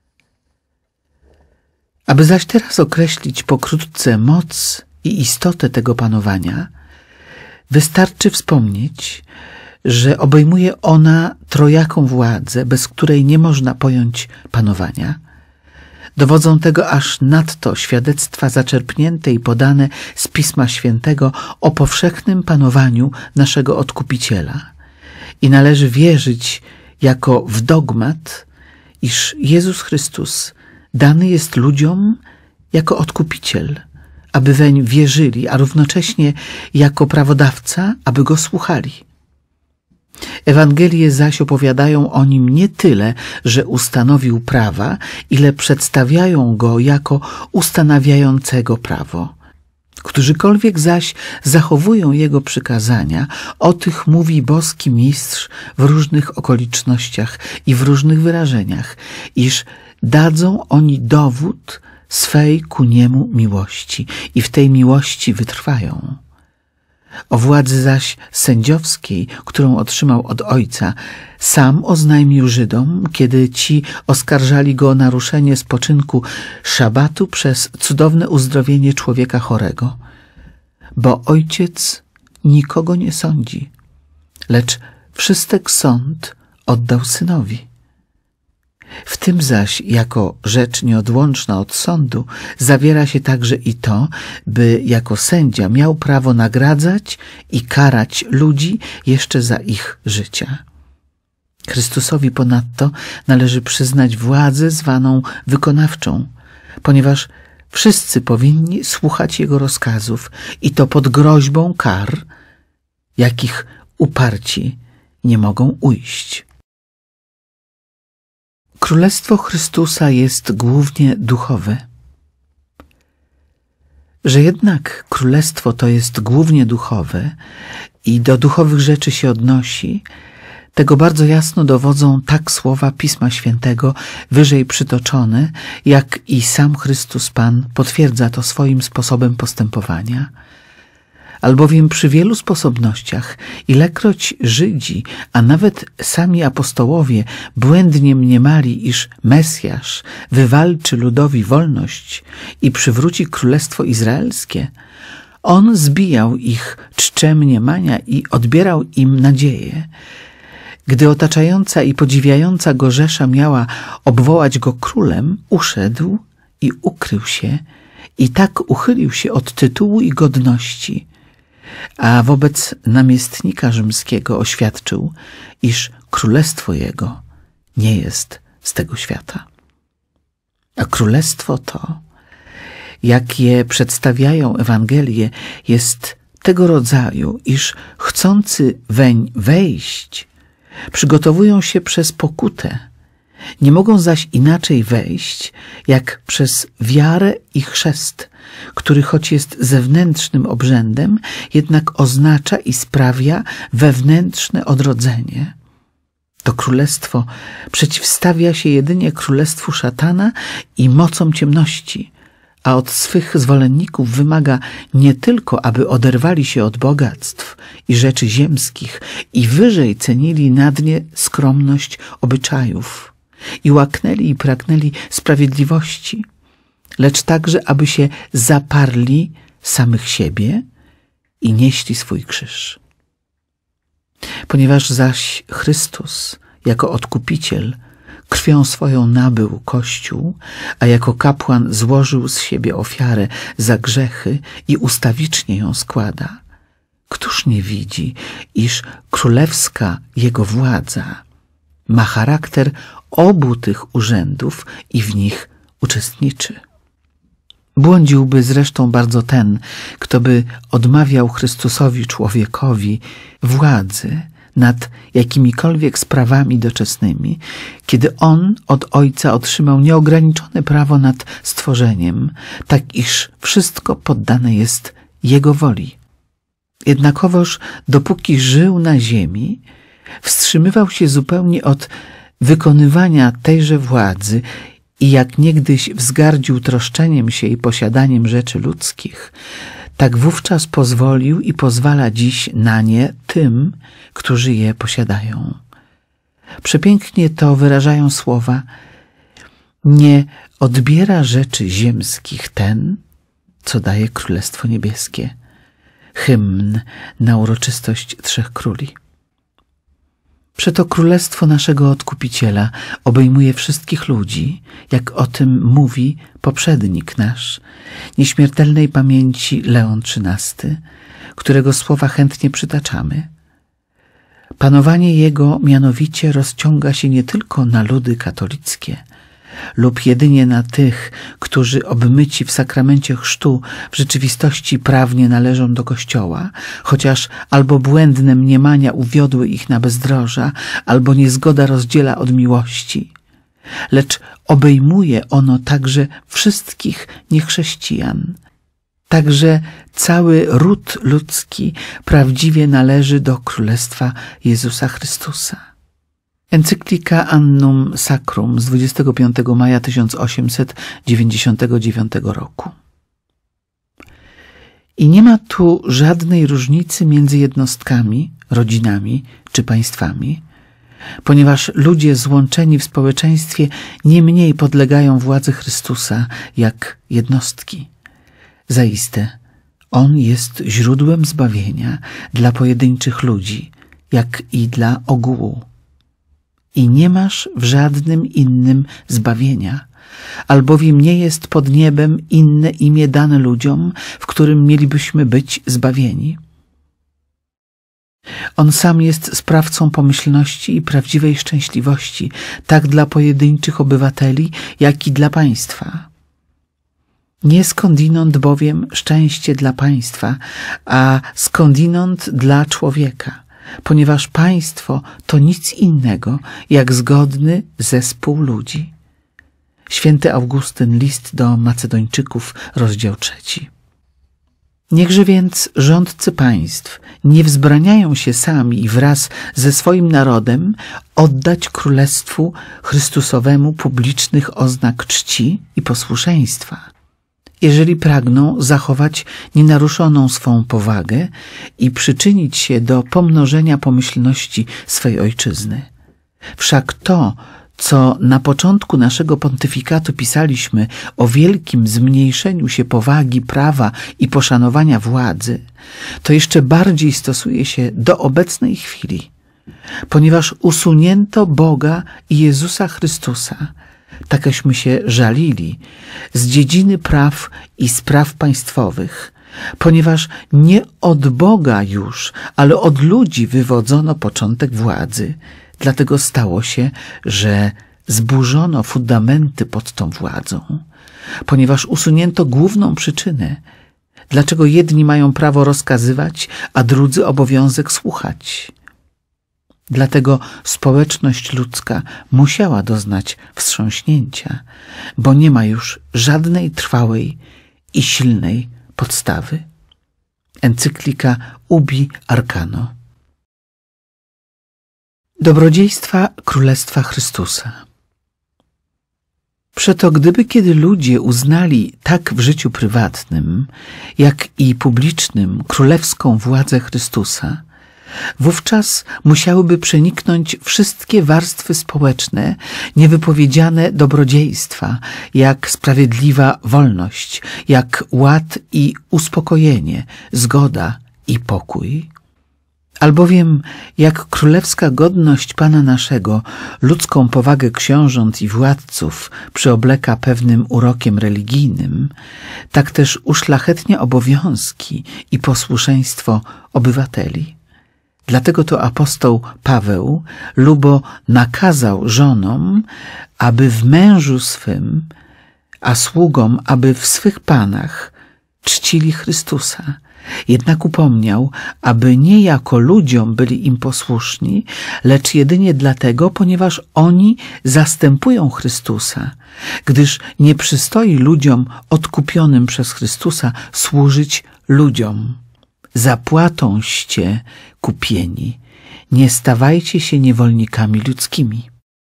Aby zaś teraz określić pokrótce moc i istotę tego panowania, wystarczy wspomnieć, że obejmuje ona trojaką władzę, bez której nie można pojąć panowania. Dowodzą tego aż nadto świadectwa zaczerpnięte i podane z Pisma Świętego o powszechnym panowaniu naszego Odkupiciela. I należy wierzyć jako w dogmat, iż Jezus Chrystus dany jest ludziom jako Odkupiciel, aby weń wierzyli, a równocześnie jako prawodawca, aby Go słuchali. Ewangelie zaś opowiadają o Nim nie tyle, że ustanowił prawa, ile przedstawiają Go jako ustanawiającego prawo. Którzykolwiek zaś zachowują Jego przykazania, o tych mówi boski mistrz w różnych okolicznościach i w różnych wyrażeniach, iż dadzą oni dowód swej ku Niemu miłości i w tej miłości wytrwają. O władzy zaś sędziowskiej, którą otrzymał od Ojca, sam oznajmił Żydom, kiedy ci oskarżali go o naruszenie spoczynku szabatu przez cudowne uzdrowienie człowieka chorego. Bo Ojciec nikogo nie sądzi, lecz wszystek sąd oddał Synowi. W tym zaś, jako rzecz nieodłączna od sądu, zawiera się także i to, by jako sędzia miał prawo nagradzać i karać ludzi jeszcze za ich życia. Chrystusowi ponadto należy przyznać władzę zwaną wykonawczą, ponieważ wszyscy powinni słuchać Jego rozkazów i to pod groźbą kar, jakich uparci nie mogą ujść. Królestwo Chrystusa jest głównie duchowe. Że jednak królestwo to jest głównie duchowe i do duchowych rzeczy się odnosi, tego bardzo jasno dowodzą tak słowa Pisma Świętego wyżej przytoczone, jak i sam Chrystus Pan potwierdza to swoim sposobem postępowania. Albowiem przy wielu sposobnościach, ilekroć Żydzi, a nawet sami apostołowie błędnie mniemali, iż Mesjasz wywalczy ludowi wolność i przywróci królestwo izraelskie, on zbijał ich czcze mniemania i odbierał im nadzieję. Gdy otaczająca i podziwiająca go rzesza miała obwołać go królem, uszedł i ukrył się i tak uchylił się od tytułu i godności, a wobec namiestnika rzymskiego oświadczył, iż królestwo jego nie jest z tego świata. A królestwo to, jak je przedstawiają Ewangelie, jest tego rodzaju, iż chcący weń wejść, przygotowują się przez pokutę. Nie mogą zaś inaczej wejść, jak przez wiarę i chrzest, który choć jest zewnętrznym obrzędem, jednak oznacza i sprawia wewnętrzne odrodzenie. To królestwo przeciwstawia się jedynie królestwu szatana i mocom ciemności, a od swych zwolenników wymaga nie tylko, aby oderwali się od bogactw i rzeczy ziemskich i wyżej cenili nadnie skromność obyczajów i łaknęli i pragnęli sprawiedliwości, lecz także, aby się zaparli samych siebie i nieśli swój krzyż. Ponieważ zaś Chrystus jako Odkupiciel krwią swoją nabył Kościół, a jako kapłan złożył z siebie ofiarę za grzechy i ustawicznie ją składa, któż nie widzi, iż królewska jego władza ma charakter obu tych urzędów i w nich uczestniczy? Błądziłby zresztą bardzo ten, kto by odmawiał Chrystusowi człowiekowi władzy nad jakimikolwiek sprawami doczesnymi, kiedy On od Ojca otrzymał nieograniczone prawo nad stworzeniem, tak iż wszystko poddane jest Jego woli. Jednakowoż dopóki żył na ziemi, wstrzymywał się zupełnie od wykonywania tejże władzy i jak niegdyś wzgardził troszczeniem się i posiadaniem rzeczy ludzkich, tak wówczas pozwolił i pozwala dziś na nie tym, którzy je posiadają. Przepięknie to wyrażają słowa: nie odbiera rzeczy ziemskich ten, co daje Królestwo Niebieskie. Hymn na uroczystość Trzech Króli. Przeto Królestwo naszego Odkupiciela obejmuje wszystkich ludzi, jak o tym mówi poprzednik nasz, nieśmiertelnej pamięci Leon trzynasty, którego słowa chętnie przytaczamy. Panowanie jego mianowicie rozciąga się nie tylko na ludy katolickie lub jedynie na tych, którzy obmyci w sakramencie chrztu w rzeczywistości prawnie należą do Kościoła, chociaż albo błędne mniemania uwiodły ich na bezdroża, albo niezgoda rozdziela od miłości, lecz obejmuje ono także wszystkich niechrześcijan. Także cały ród ludzki prawdziwie należy do Królestwa Jezusa Chrystusa. Encyklika Annum Sacrum z dwudziestego piątego maja tysiąc osiemset dziewięćdziesiątego dziewiątego roku. I nie ma tu żadnej różnicy między jednostkami, rodzinami czy państwami, ponieważ ludzie złączeni w społeczeństwie nie mniej podlegają władzy Chrystusa jak jednostki. Zaiste, On jest źródłem zbawienia dla pojedynczych ludzi, jak i dla ogółu. I nie masz w żadnym innym zbawienia, albowiem nie jest pod niebem inne imię dane ludziom, w którym mielibyśmy być zbawieni. On sam jest sprawcą pomyślności i prawdziwej szczęśliwości, tak dla pojedynczych obywateli, jak i dla państwa. Nie skądinąd bowiem szczęście dla państwa, a skądinąd dla człowieka, ponieważ państwo to nic innego jak zgodny zespół ludzi. Święty Augustyn, list do Macedończyków, rozdział trzeci. Niechże więc rządcy państw nie wzbraniają się sami wraz ze swoim narodem oddać Królestwu Chrystusowemu publicznych oznak czci i posłuszeństwa, jeżeli pragną zachować nienaruszoną swą powagę i przyczynić się do pomnożenia pomyślności swej ojczyzny. Wszak to, co na początku naszego pontyfikatu pisaliśmy o wielkim zmniejszeniu się powagi prawa i poszanowania władzy, to jeszcze bardziej stosuje się do obecnej chwili, ponieważ usunięto Boga i Jezusa Chrystusa, takeśmy się żalili, z dziedziny praw i spraw państwowych, ponieważ nie od Boga już, ale od ludzi wywodzono początek władzy. Dlatego stało się, że zburzono fundamenty pod tą władzą, ponieważ usunięto główną przyczynę, dlaczego jedni mają prawo rozkazywać, a drudzy obowiązek słuchać. Dlatego społeczność ludzka musiała doznać wstrząśnięcia, bo nie ma już żadnej trwałej i silnej podstawy. Encyklika Ubi Arcano. Dobrodziejstwa Królestwa Chrystusa. Przeto gdyby kiedy ludzie uznali tak w życiu prywatnym, jak i publicznym królewską władzę Chrystusa, wówczas musiałyby przeniknąć wszystkie warstwy społeczne niewypowiedziane dobrodziejstwa, jak sprawiedliwa wolność, jak ład i uspokojenie, zgoda i pokój. Albowiem jak królewska godność Pana naszego ludzką powagę książąt i władców przyobleka pewnym urokiem religijnym, tak też uszlachetnia obowiązki i posłuszeństwo obywateli. Dlatego to apostoł Paweł lubo nakazał żonom, aby w mężu swym, a sługom, aby w swych panach czcili Chrystusa. Jednak upomniał, aby nie jako ludziom byli im posłuszni, lecz jedynie dlatego, ponieważ oni zastępują Chrystusa, gdyż nie przystoi ludziom odkupionym przez Chrystusa służyć ludziom. Zapłatąście kupieni, nie stawajcie się niewolnikami ludzkimi.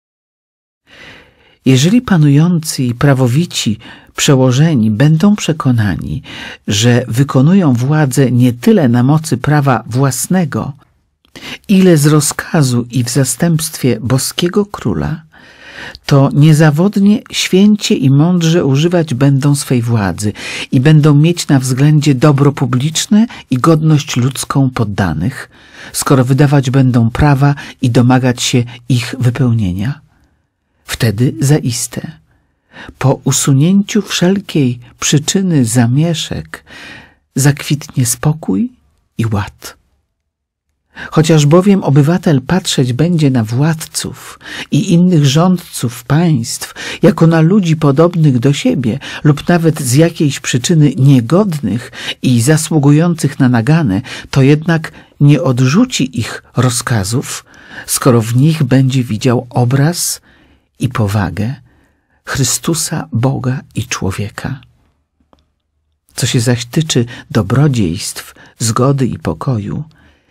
Jeżeli panujący i prawowici przełożeni będą przekonani, że wykonują władzę nie tyle na mocy prawa własnego, ile z rozkazu i w zastępstwie boskiego króla, to niezawodnie święcie i mądrze używać będą swej władzy i będą mieć na względzie dobro publiczne i godność ludzką poddanych, skoro wydawać będą prawa i domagać się ich wypełnienia. Wtedy zaiste, po usunięciu wszelkiej przyczyny zamieszek, zakwitnie spokój i ład. Chociaż bowiem obywatel patrzeć będzie na władców i innych rządców państw jako na ludzi podobnych do siebie lub nawet z jakiejś przyczyny niegodnych i zasługujących na naganę, to jednak nie odrzuci ich rozkazów, skoro w nich będzie widział obraz i powagę Chrystusa, Boga i człowieka. Co się zaś tyczy dobrodziejstw, zgody i pokoju,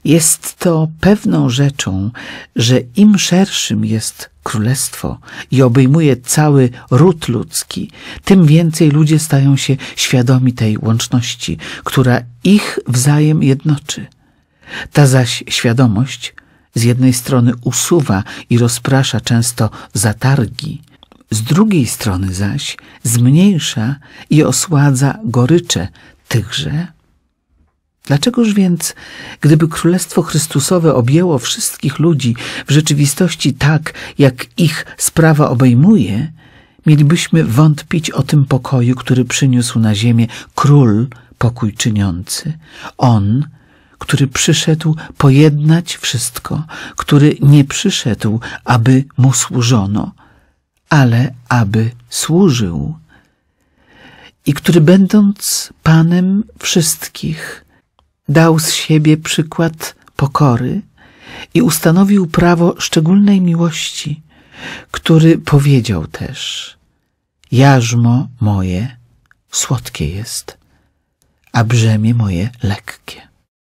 Jest to pewną rzeczą, że im szerszym jest królestwo i obejmuje cały ród ludzki, tym więcej ludzie stają się świadomi tej łączności, która ich wzajem jednoczy. Ta zaś świadomość z jednej strony usuwa i rozprasza często zatargi, z drugiej strony zaś zmniejsza i osładza gorycze tychże. Dlaczegoż więc, gdyby Królestwo Chrystusowe objęło wszystkich ludzi w rzeczywistości tak, jak ich sprawa obejmuje, mielibyśmy wątpić o tym pokoju, który przyniósł na ziemię Król pokój czyniący? On, który przyszedł pojednać wszystko, który nie przyszedł, aby mu służono, ale aby służył, i który, będąc Panem wszystkich, dał z siebie przykład pokory i ustanowił prawo szczególnej miłości, który powiedział też: jarzmo moje słodkie jest, a brzemię moje lekkie.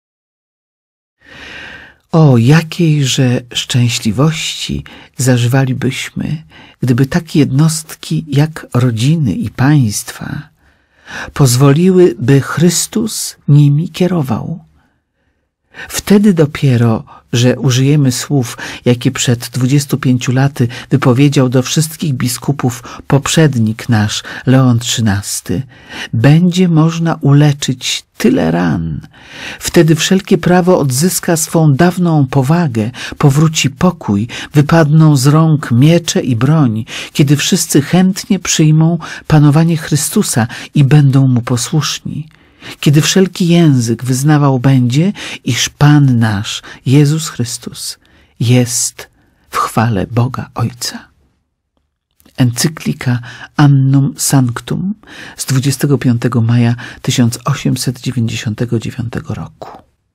O, jakiejże szczęśliwości zażywalibyśmy, gdyby takie jednostki jak rodziny i państwa pozwoliły, by Chrystus nimi kierował. Wtedy dopiero, że użyjemy słów, jakie przed dwudziestu pięciu laty wypowiedział do wszystkich biskupów poprzednik nasz, Leon trzynasty, będzie można uleczyć tyle ran. Wtedy wszelkie prawo odzyska swą dawną powagę, powróci pokój, wypadną z rąk miecze i broń, kiedy wszyscy chętnie przyjmą panowanie Chrystusa i będą Mu posłuszni. Kiedy wszelki język wyznawał będzie, iż Pan nasz, Jezus Chrystus, jest w chwale Boga Ojca. Encyklika Annum Sanctum z dwudziestego piątego maja tysiąc osiemset dziewięćdziesiątego dziewiątego roku.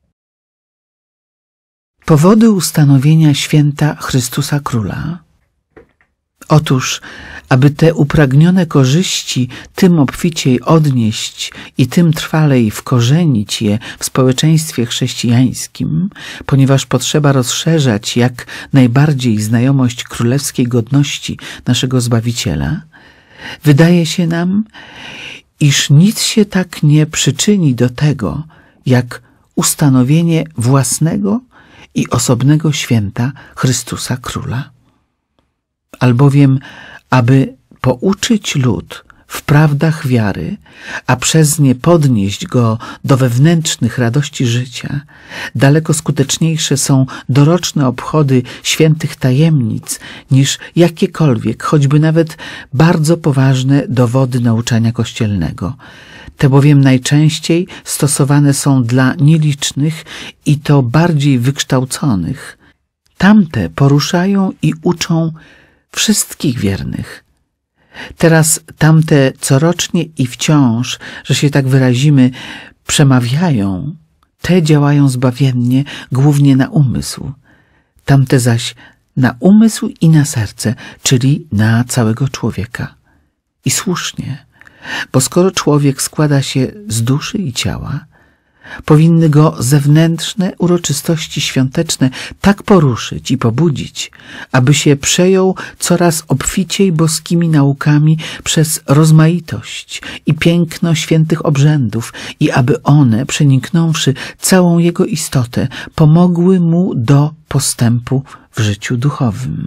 Powody ustanowienia święta Chrystusa Króla. Otóż, aby te upragnione korzyści tym obficiej odnieść i tym trwalej wkorzenić je w społeczeństwie chrześcijańskim, ponieważ potrzeba rozszerzać jak najbardziej znajomość królewskiej godności naszego Zbawiciela, wydaje się nam, iż nic się tak nie przyczyni do tego, jak ustanowienie własnego i osobnego święta Chrystusa Króla. Albowiem, aby pouczyć lud w prawdach wiary, a przez nie podnieść go do wewnętrznych radości życia, daleko skuteczniejsze są doroczne obchody świętych tajemnic niż jakiekolwiek, choćby nawet bardzo poważne dowody nauczania kościelnego. Te bowiem najczęściej stosowane są dla nielicznych i to bardziej wykształconych. Tamte poruszają i uczą wszystkich wiernych. Teraz tamte corocznie i wciąż, że się tak wyrazimy, przemawiają, te działają zbawiennie głównie na umysł, tamte zaś na umysł i na serce, czyli na całego człowieka. I słusznie, bo skoro człowiek składa się z duszy i ciała, powinny go zewnętrzne uroczystości świąteczne tak poruszyć i pobudzić, aby się przejął coraz obficiej boskimi naukami przez rozmaitość i piękno świętych obrzędów i aby one, przeniknąwszy całą jego istotę, pomogły mu do postępu w życiu duchowym.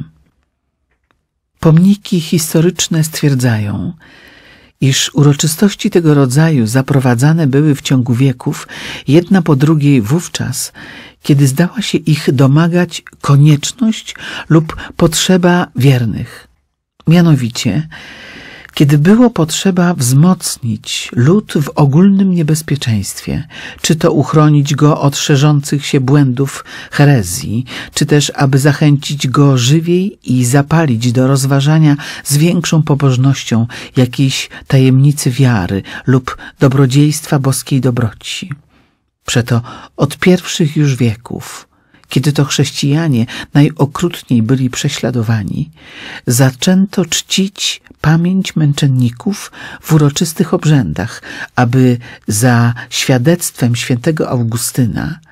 Pomniki historyczne stwierdzają, iż uroczystości tego rodzaju zaprowadzane były w ciągu wieków, jedna po drugiej wówczas, kiedy zdała się ich domagać konieczność lub potrzeba wiernych. Mianowicie, kiedy było potrzeba wzmocnić lud w ogólnym niebezpieczeństwie, czy to uchronić go od szerzących się błędów herezji, czy też aby zachęcić go żywiej i zapalić do rozważania z większą pobożnością jakiejś tajemnicy wiary lub dobrodziejstwa boskiej dobroci. Przeto od pierwszych już wieków, kiedy to chrześcijanie najokrutniej byli prześladowani, zaczęto czcić pamięć męczenników w uroczystych obrzędach, aby za świadectwem świętego Augustyna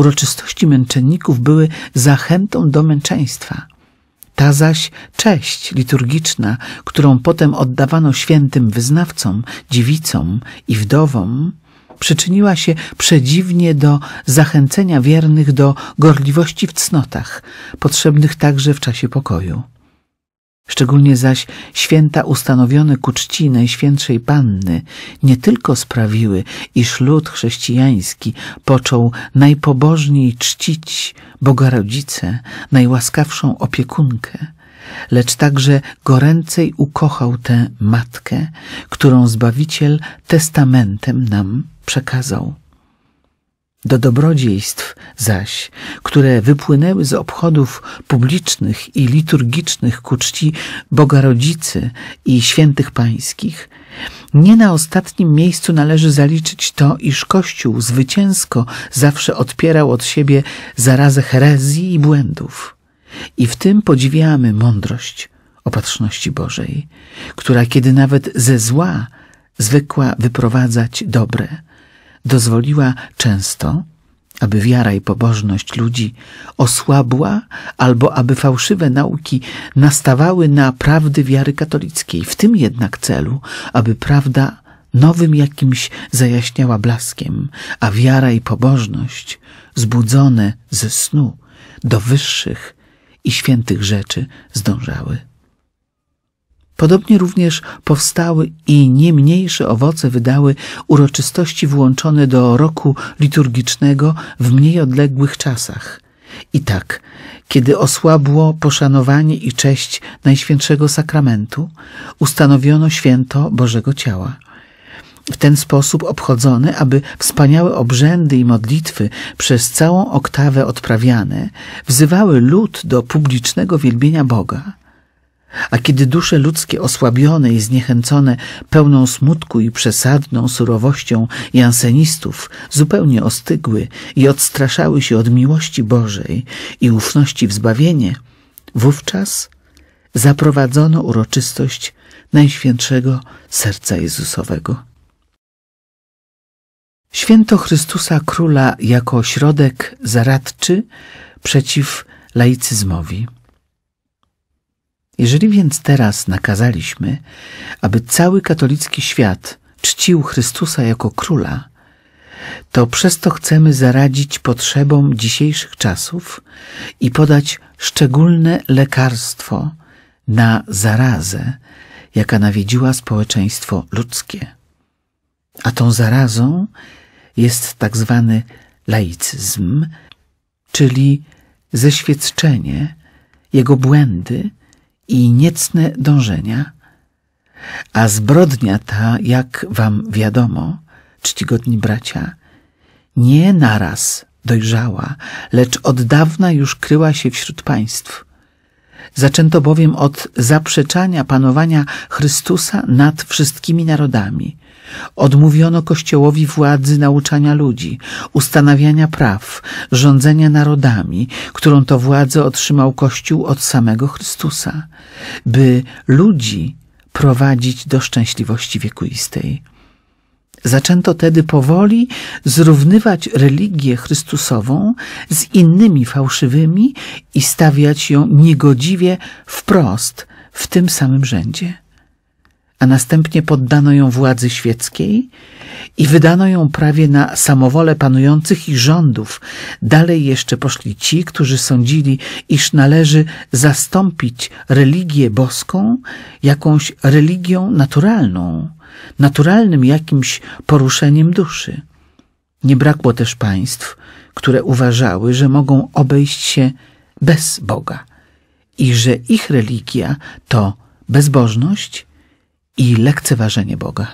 uroczystości męczenników były zachętą do męczeństwa. Ta zaś cześć liturgiczna, którą potem oddawano świętym wyznawcom, dziewicom i wdowom, przyczyniła się przedziwnie do zachęcenia wiernych do gorliwości w cnotach, potrzebnych także w czasie pokoju. Szczególnie zaś święta ustanowione ku czci Najświętszej Panny nie tylko sprawiły, iż lud chrześcijański począł najpobożniej czcić Bogarodzicę, najłaskawszą opiekunkę, lecz także goręcej ukochał tę Matkę, którą Zbawiciel testamentem nam przekazał. Do dobrodziejstw zaś, które wypłynęły z obchodów publicznych i liturgicznych ku czci Bogarodzicy i świętych pańskich, nie na ostatnim miejscu należy zaliczyć to, iż Kościół zwycięsko zawsze odpierał od siebie zarazę herezji i błędów. I w tym podziwiamy mądrość Opatrzności Bożej, która kiedy nawet ze zła zwykła wyprowadzać dobre, dozwoliła często, aby wiara i pobożność ludzi osłabła, albo aby fałszywe nauki nastawały na prawdy wiary katolickiej. W tym jednak celu, aby prawda nowym jakimś zajaśniała blaskiem, a wiara i pobożność zbudzone ze snu do wyższych i świętych rzeczy zdążały. Podobnie również powstały i nie mniejsze owoce wydały uroczystości włączone do roku liturgicznego w mniej odległych czasach. I tak, kiedy osłabło poszanowanie i cześć Najświętszego Sakramentu, ustanowiono święto Bożego Ciała. W ten sposób obchodzone, aby wspaniałe obrzędy i modlitwy przez całą oktawę odprawiane wzywały lud do publicznego wielbienia Boga. A kiedy dusze ludzkie osłabione i zniechęcone pełną smutku i przesadną surowością jansenistów zupełnie ostygły i odstraszały się od miłości Bożej i ufności w zbawienie, wówczas zaprowadzono uroczystość Najświętszego Serca Jezusowego. Święto Chrystusa Króla jako środek zaradczy przeciw laicyzmowi. Jeżeli więc teraz nakazaliśmy, aby cały katolicki świat czcił Chrystusa jako Króla, to przez to chcemy zaradzić potrzebom dzisiejszych czasów i podać szczególne lekarstwo na zarazę, jaka nawiedziła społeczeństwo ludzkie. A tą zarazą jest tak zwany laicyzm, czyli zeświadczenie, jego błędy i niecne dążenia, a zbrodnia ta, jak wam wiadomo, czcigodni bracia, nie naraz dojrzała, lecz od dawna już kryła się wśród państw. Zaczęto bowiem od zaprzeczania panowania Chrystusa nad wszystkimi narodami. Odmówiono Kościołowi władzy nauczania ludzi, ustanawiania praw, rządzenia narodami, którą to władzę otrzymał Kościół od samego Chrystusa, by ludzi prowadzić do szczęśliwości wiekuistej. Zaczęto tedy powoli zrównywać religię Chrystusową z innymi fałszywymi i stawiać ją niegodziwie wprost w tym samym rzędzie. A następnie poddano ją władzy świeckiej i wydano ją prawie na samowolę panujących ich rządów. Dalej jeszcze poszli ci, którzy sądzili, iż należy zastąpić religię boską jakąś religią naturalną, naturalnym jakimś poruszeniem duszy. Nie brakło też państw, które uważały, że mogą obejść się bez Boga i że ich religia to bezbożność i lekceważenie Boga.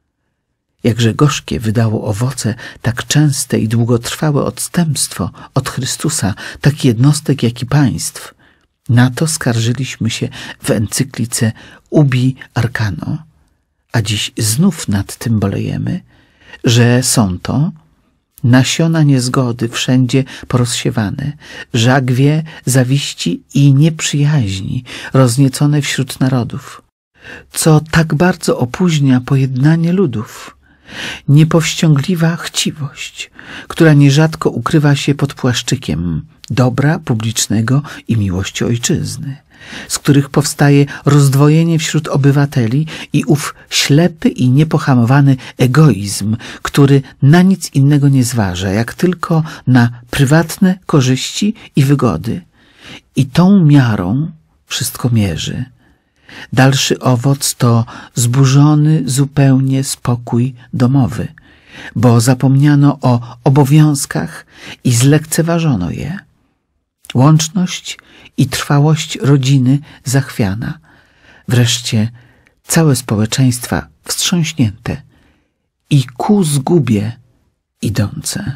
Jakże gorzkie wydało owoce tak częste i długotrwałe odstępstwo od Chrystusa, tak jednostek, jak i państw. Na to skarżyliśmy się w encyklice Ubi Arcano, a dziś znów nad tym bolejemy, że są to nasiona niezgody wszędzie porozsiewane, żagwie, zawiści i nieprzyjaźni rozniecone wśród narodów, co tak bardzo opóźnia pojednanie ludów niepowściągliwa chciwość, która nierzadko ukrywa się pod płaszczykiem dobra publicznego i miłości ojczyzny, z których powstaje rozdwojenie wśród obywateli i ów ślepy i niepohamowany egoizm, który na nic innego nie zważa, jak tylko na prywatne korzyści i wygody. I tą miarą wszystko mierzy. Dalszy owoc to zburzony zupełnie spokój domowy, bo zapomniano o obowiązkach i zlekceważono je. Łączność i trwałość rodziny zachwiana. Wreszcie całe społeczeństwa wstrząśnięte i ku zgubie idące.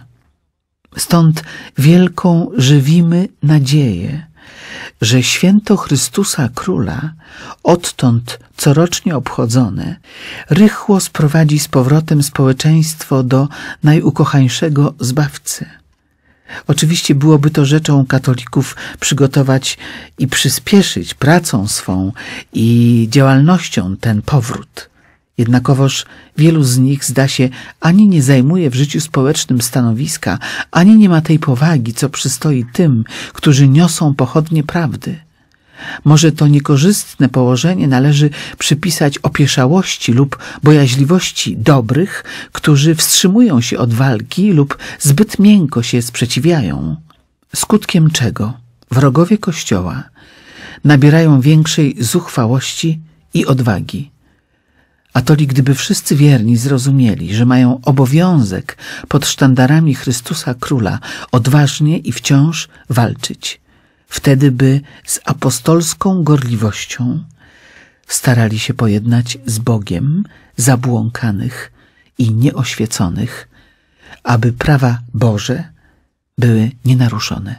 Stąd wielką żywimy nadzieję, że święto Chrystusa Króla, odtąd corocznie obchodzone, rychło sprowadzi z powrotem społeczeństwo do najukochańszego Zbawcy. Oczywiście byłoby to rzeczą katolików przygotować i przyspieszyć pracą swą i działalnością ten powrót. Jednakowoż wielu z nich, zda się, ani nie zajmuje w życiu społecznym stanowiska, ani nie ma tej powagi, co przystoi tym, którzy niosą pochodnie prawdy. Może to niekorzystne położenie należy przypisać opieszałości lub bojaźliwości dobrych, którzy wstrzymują się od walki lub zbyt miękko się sprzeciwiają, skutkiem czego wrogowie Kościoła nabierają większej zuchwałości i odwagi. A to gdyby wszyscy wierni zrozumieli, że mają obowiązek pod sztandarami Chrystusa Króla odważnie i wciąż walczyć, wtedy by z apostolską gorliwością starali się pojednać z Bogiem zabłąkanych i nieoświeconych, aby prawa Boże były nienaruszone.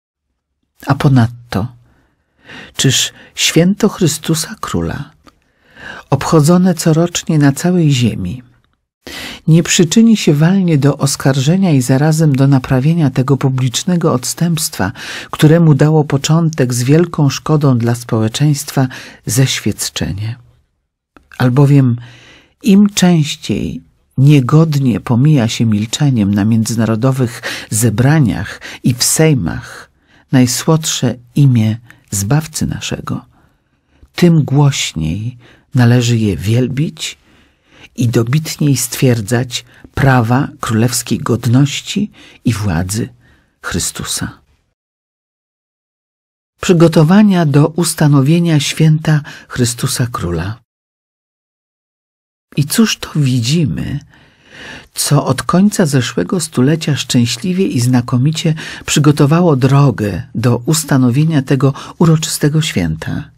A ponadto, czyż święto Chrystusa Króla, obchodzone corocznie na całej ziemi, nie przyczyni się walnie do oskarżenia i zarazem do naprawienia tego publicznego odstępstwa, któremu dało początek z wielką szkodą dla społeczeństwa zeświadczenie? Albowiem im częściej niegodnie pomija się milczeniem na międzynarodowych zebraniach i w sejmach najsłodsze imię Zbawcy naszego, tym głośniej należy je wielbić i dobitniej stwierdzać prawa królewskiej godności i władzy Chrystusa. Przygotowania do ustanowienia święta Chrystusa Króla. I cóż to widzimy, co od końca zeszłego stulecia szczęśliwie i znakomicie przygotowało drogę do ustanowienia tego uroczystego święta.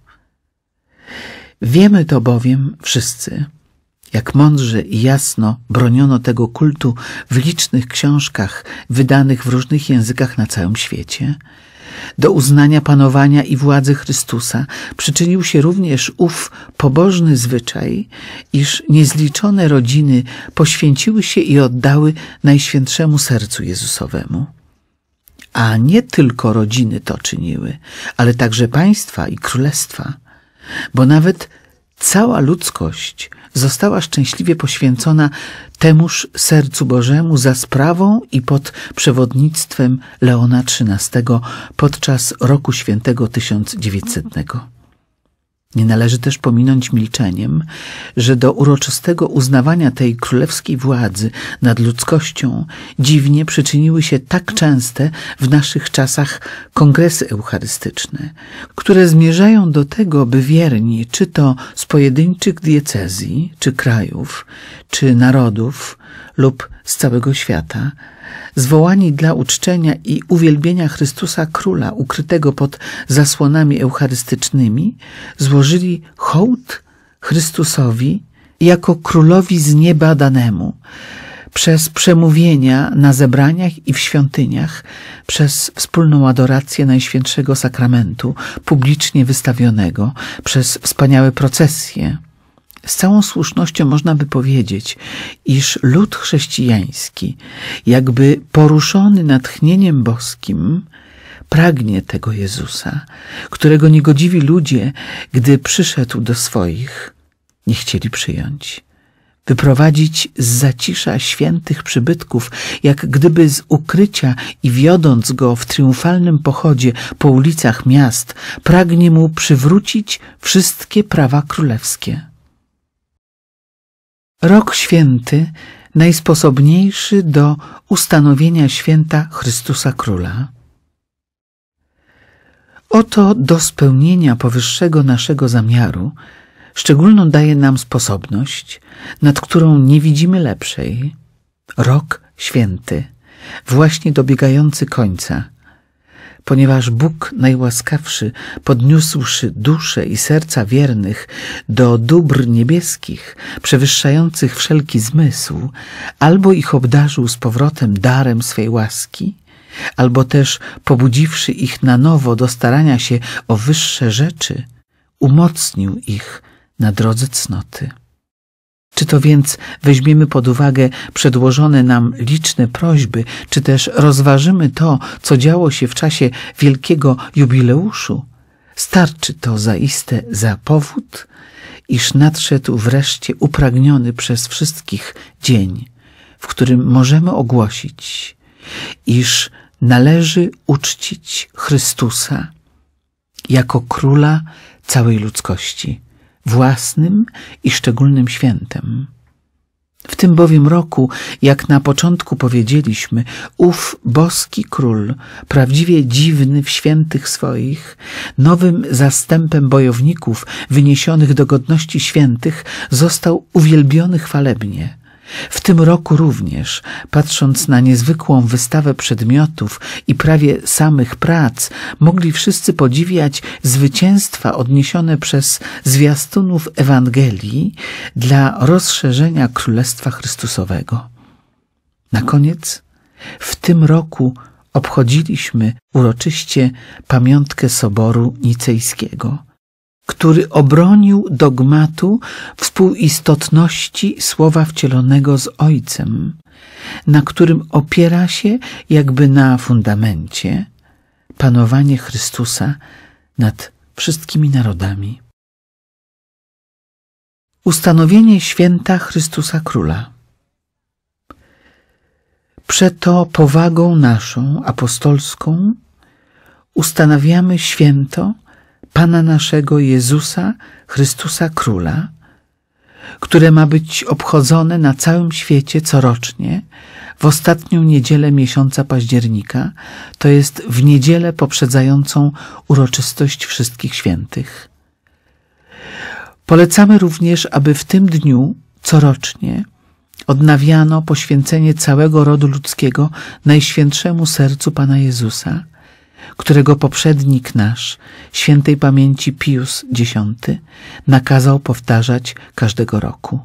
Wiemy to bowiem wszyscy, jak mądrze i jasno broniono tego kultu w licznych książkach wydanych w różnych językach na całym świecie. Do uznania panowania i władzy Chrystusa przyczynił się również ów pobożny zwyczaj, iż niezliczone rodziny poświęciły się i oddały Najświętszemu Sercu Jezusowemu. A nie tylko rodziny to czyniły, ale także państwa i królestwa, bo nawet cała ludzkość została szczęśliwie poświęcona temuż Sercu Bożemu za sprawą i pod przewodnictwem Leona trzynastego podczas roku świętego tysiąc dziewięćsetnego. Nie należy też pominąć milczeniem, że do uroczystego uznawania tej królewskiej władzy nad ludzkością dziwnie przyczyniły się tak częste w naszych czasach kongresy eucharystyczne, które zmierzają do tego, by wierni, czy to z pojedynczych diecezji, czy krajów, czy narodów lub z całego świata, zwołani dla uczczenia i uwielbienia Chrystusa Króla ukrytego pod zasłonami eucharystycznymi, złożyli hołd Chrystusowi jako Królowi z nieba danemu, przez przemówienia na zebraniach i w świątyniach, przez wspólną adorację Najświętszego Sakramentu, publicznie wystawionego, przez wspaniałe procesje. Z całą słusznością można by powiedzieć, iż lud chrześcijański, jakby poruszony natchnieniem boskim, pragnie tego Jezusa, którego niegodziwi ludzie, gdy przyszedł do swoich, nie chcieli przyjąć. wyprowadzić z zacisza świętych przybytków, jak gdyby z ukrycia i wiodąc go w triumfalnym pochodzie po ulicach miast, pragnie mu przywrócić wszystkie prawa królewskie. Rok święty najsposobniejszy do ustanowienia święta Chrystusa Króla. Oto do spełnienia powyższego naszego zamiaru szczególną daje nam sposobność, nad którą nie widzimy lepszej. Rok święty, właśnie dobiegający końca, ponieważ Bóg najłaskawszy, podniósłszy dusze i serca wiernych do dóbr niebieskich, przewyższających wszelki zmysł, albo ich obdarzył z powrotem darem swej łaski, albo też pobudziwszy ich na nowo do starania się o wyższe rzeczy, umocnił ich na drodze cnoty. Czy to więc weźmiemy pod uwagę przedłożone nam liczne prośby, czy też rozważymy to, co działo się w czasie wielkiego jubileuszu, starczy to zaiste za powód, iż nadszedł wreszcie upragniony przez wszystkich dzień, w którym możemy ogłosić, iż należy uczcić Chrystusa jako Króla całej ludzkości, własnym i szczególnym świętem. W tym bowiem roku, jak na początku powiedzieliśmy, ów boski Król, prawdziwie dziwny w świętych swoich, nowym zastępem bojowników wyniesionych do godności świętych, został uwielbiony chwalebnie. W tym roku również, patrząc na niezwykłą wystawę przedmiotów i prawie samych prac, mogli wszyscy podziwiać zwycięstwa odniesione przez zwiastunów Ewangelii dla rozszerzenia Królestwa Chrystusowego. Na koniec, w tym roku obchodziliśmy uroczyście pamiątkę Soboru Nicejskiego, który obronił dogmatu współistotności Słowa wcielonego z Ojcem, na którym opiera się jakby na fundamencie panowanie Chrystusa nad wszystkimi narodami. Ustanowienie święta Chrystusa Króla. Przeto powagą naszą apostolską ustanawiamy święto Pana naszego Jezusa Chrystusa Króla, które ma być obchodzone na całym świecie corocznie w ostatnią niedzielę miesiąca października, to jest w niedzielę poprzedzającą uroczystość Wszystkich Świętych. Polecamy również, aby w tym dniu corocznie odnawiano poświęcenie całego rodu ludzkiego Najświętszemu Sercu Pana Jezusa, którego poprzednik nasz, świętej pamięci Pius Dziesiąty, nakazał powtarzać każdego roku.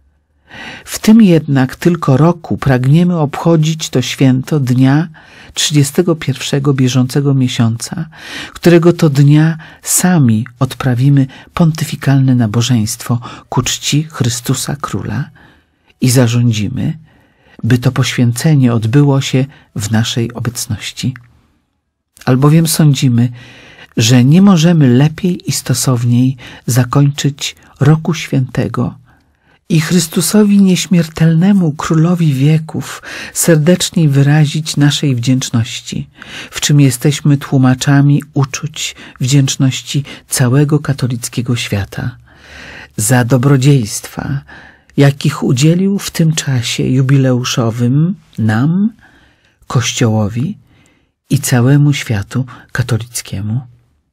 W tym jednak tylko roku pragniemy obchodzić to święto dnia trzydziestego pierwszego bieżącego miesiąca, którego to dnia sami odprawimy pontyfikalne nabożeństwo ku czci Chrystusa Króla i zarządzimy, by to poświęcenie odbyło się w naszej obecności. Albowiem sądzimy, że nie możemy lepiej i stosowniej zakończyć roku świętego i Chrystusowi nieśmiertelnemu Królowi wieków serdeczniej wyrazić naszej wdzięczności, w czym jesteśmy tłumaczami uczuć wdzięczności całego katolickiego świata, za dobrodziejstwa, jakich udzielił w tym czasie jubileuszowym nam, Kościołowi i całemu światu katolickiemu.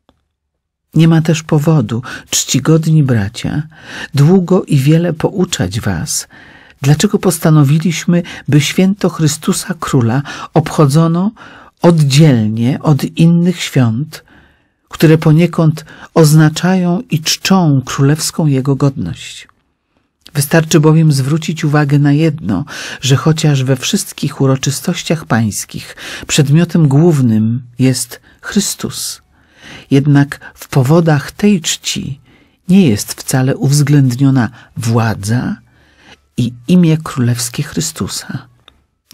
Nie ma też powodu, czcigodni bracia, długo i wiele pouczać was, dlaczego postanowiliśmy, by święto Chrystusa Króla obchodzono oddzielnie od innych świąt, które poniekąd oznaczają i czczą królewską Jego godność. Wystarczy bowiem zwrócić uwagę na jedno, że chociaż we wszystkich uroczystościach pańskich przedmiotem głównym jest Chrystus, jednak w powodach tej czci nie jest wcale uwzględniona władza i imię królewskie Chrystusa.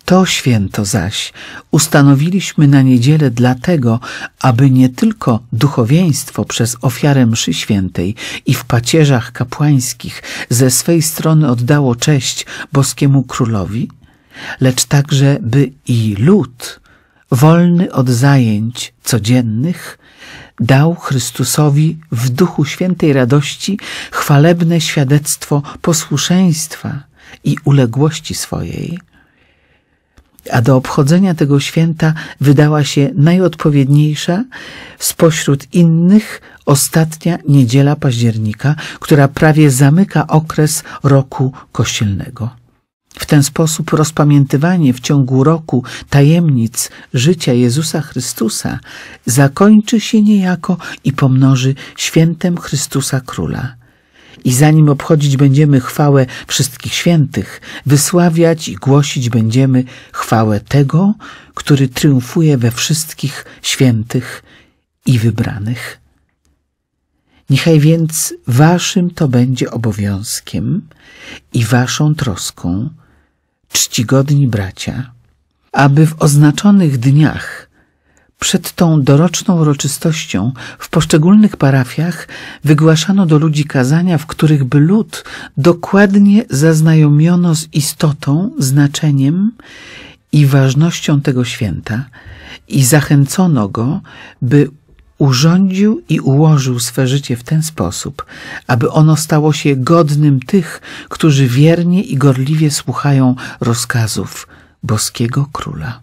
To święto zaś ustanowiliśmy na niedzielę dlatego, aby nie tylko duchowieństwo przez ofiarę mszy świętej i w pacierzach kapłańskich ze swej strony oddało cześć boskiemu królowi, lecz także by i lud, wolny od zajęć codziennych, dał Chrystusowi w duchu świętej radości chwalebne świadectwo posłuszeństwa i uległości swojej, a do obchodzenia tego święta wydała się najodpowiedniejsza spośród innych ostatnia niedziela października, która prawie zamyka okres roku kościelnego. W ten sposób rozpamiętywanie w ciągu roku tajemnic życia Jezusa Chrystusa zakończy się niejako i pomnoży świętem Chrystusa Króla. I zanim obchodzić będziemy chwałę wszystkich świętych, wysławiać i głosić będziemy chwałę tego, który triumfuje we wszystkich świętych i wybranych. Niechaj więc waszym to będzie obowiązkiem i waszą troską, czcigodni bracia, aby w oznaczonych dniach przed tą doroczną uroczystością w poszczególnych parafiach wygłaszano do ludzi kazania, w których by lud dokładnie zaznajomiono z istotą, znaczeniem i ważnością tego święta i zachęcono go, by urządził i ułożył swe życie w ten sposób, aby ono stało się godnym tych, którzy wiernie i gorliwie słuchają rozkazów boskiego Króla.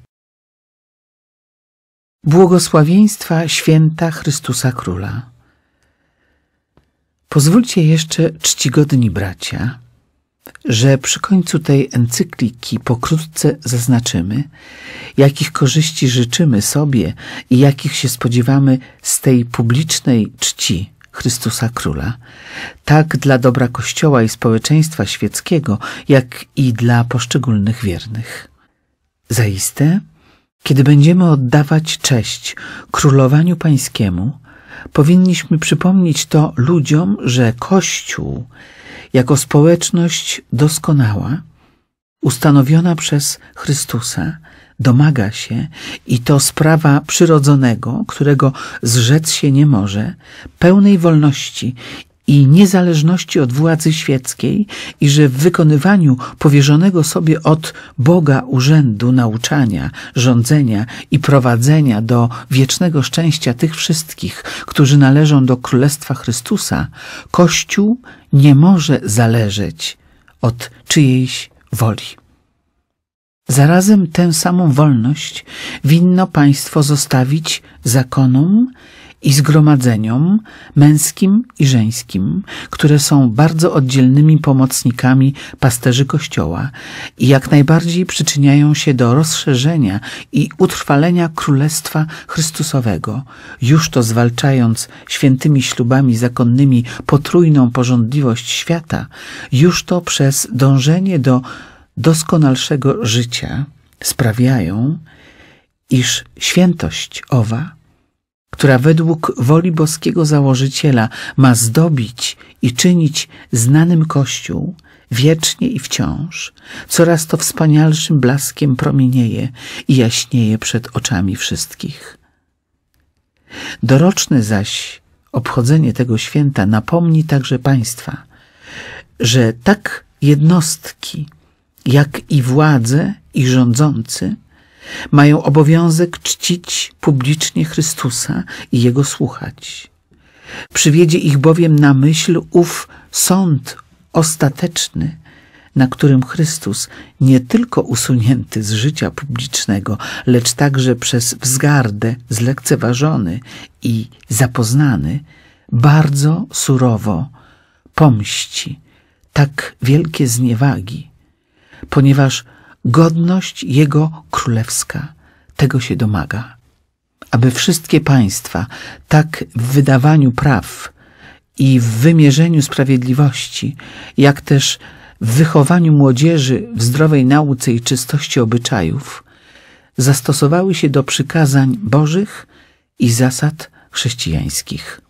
Błogosławieństwa święta Chrystusa Króla. Pozwólcie jeszcze, czcigodni bracia, że przy końcu tej encykliki pokrótce zaznaczymy, jakich korzyści życzymy sobie i jakich się spodziewamy z tej publicznej czci Chrystusa Króla, tak dla dobra Kościoła i społeczeństwa świeckiego, jak i dla poszczególnych wiernych. Zaiste, kiedy będziemy oddawać cześć Królowaniu Pańskiemu, powinniśmy przypomnieć to ludziom, że Kościół jako społeczność doskonała, ustanowiona przez Chrystusa, domaga się, i to z prawa przyrodzonego, którego zrzec się nie może, pełnej wolności i niezależności od władzy świeckiej, i że w wykonywaniu powierzonego sobie od Boga urzędu nauczania, rządzenia i prowadzenia do wiecznego szczęścia tych wszystkich, którzy należą do Królestwa Chrystusa, Kościół nie może zależeć od czyjejś woli. Zarazem tę samą wolność winno państwo zostawić zakonom i zgromadzeniom męskim i żeńskim, które są bardzo oddzielnymi pomocnikami pasterzy Kościoła i jak najbardziej przyczyniają się do rozszerzenia i utrwalenia Królestwa Chrystusowego, już to zwalczając świętymi ślubami zakonnymi potrójną pożądliwość świata, już to przez dążenie do doskonalszego życia sprawiają, iż świętość owa, która według woli boskiego założyciela ma zdobić i czynić znanym Kościół, wiecznie i wciąż, coraz to wspanialszym blaskiem promienieje i jaśnieje przed oczami wszystkich. Doroczne zaś obchodzenie tego święta napomni także państwa, że tak jednostki, jak i władze i rządzący mają obowiązek czcić publicznie Chrystusa i Jego słuchać. Przywiedzie ich bowiem na myśl ów sąd ostateczny, na którym Chrystus, nie tylko usunięty z życia publicznego, lecz także przez wzgardę zlekceważony i zapoznany, bardzo surowo pomści tak wielkie zniewagi, ponieważ godność Jego królewska tego się domaga, aby wszystkie państwa tak w wydawaniu praw i w wymierzeniu sprawiedliwości, jak też w wychowaniu młodzieży w zdrowej nauce i czystości obyczajów, zastosowały się do przykazań Bożych i zasad chrześcijańskich.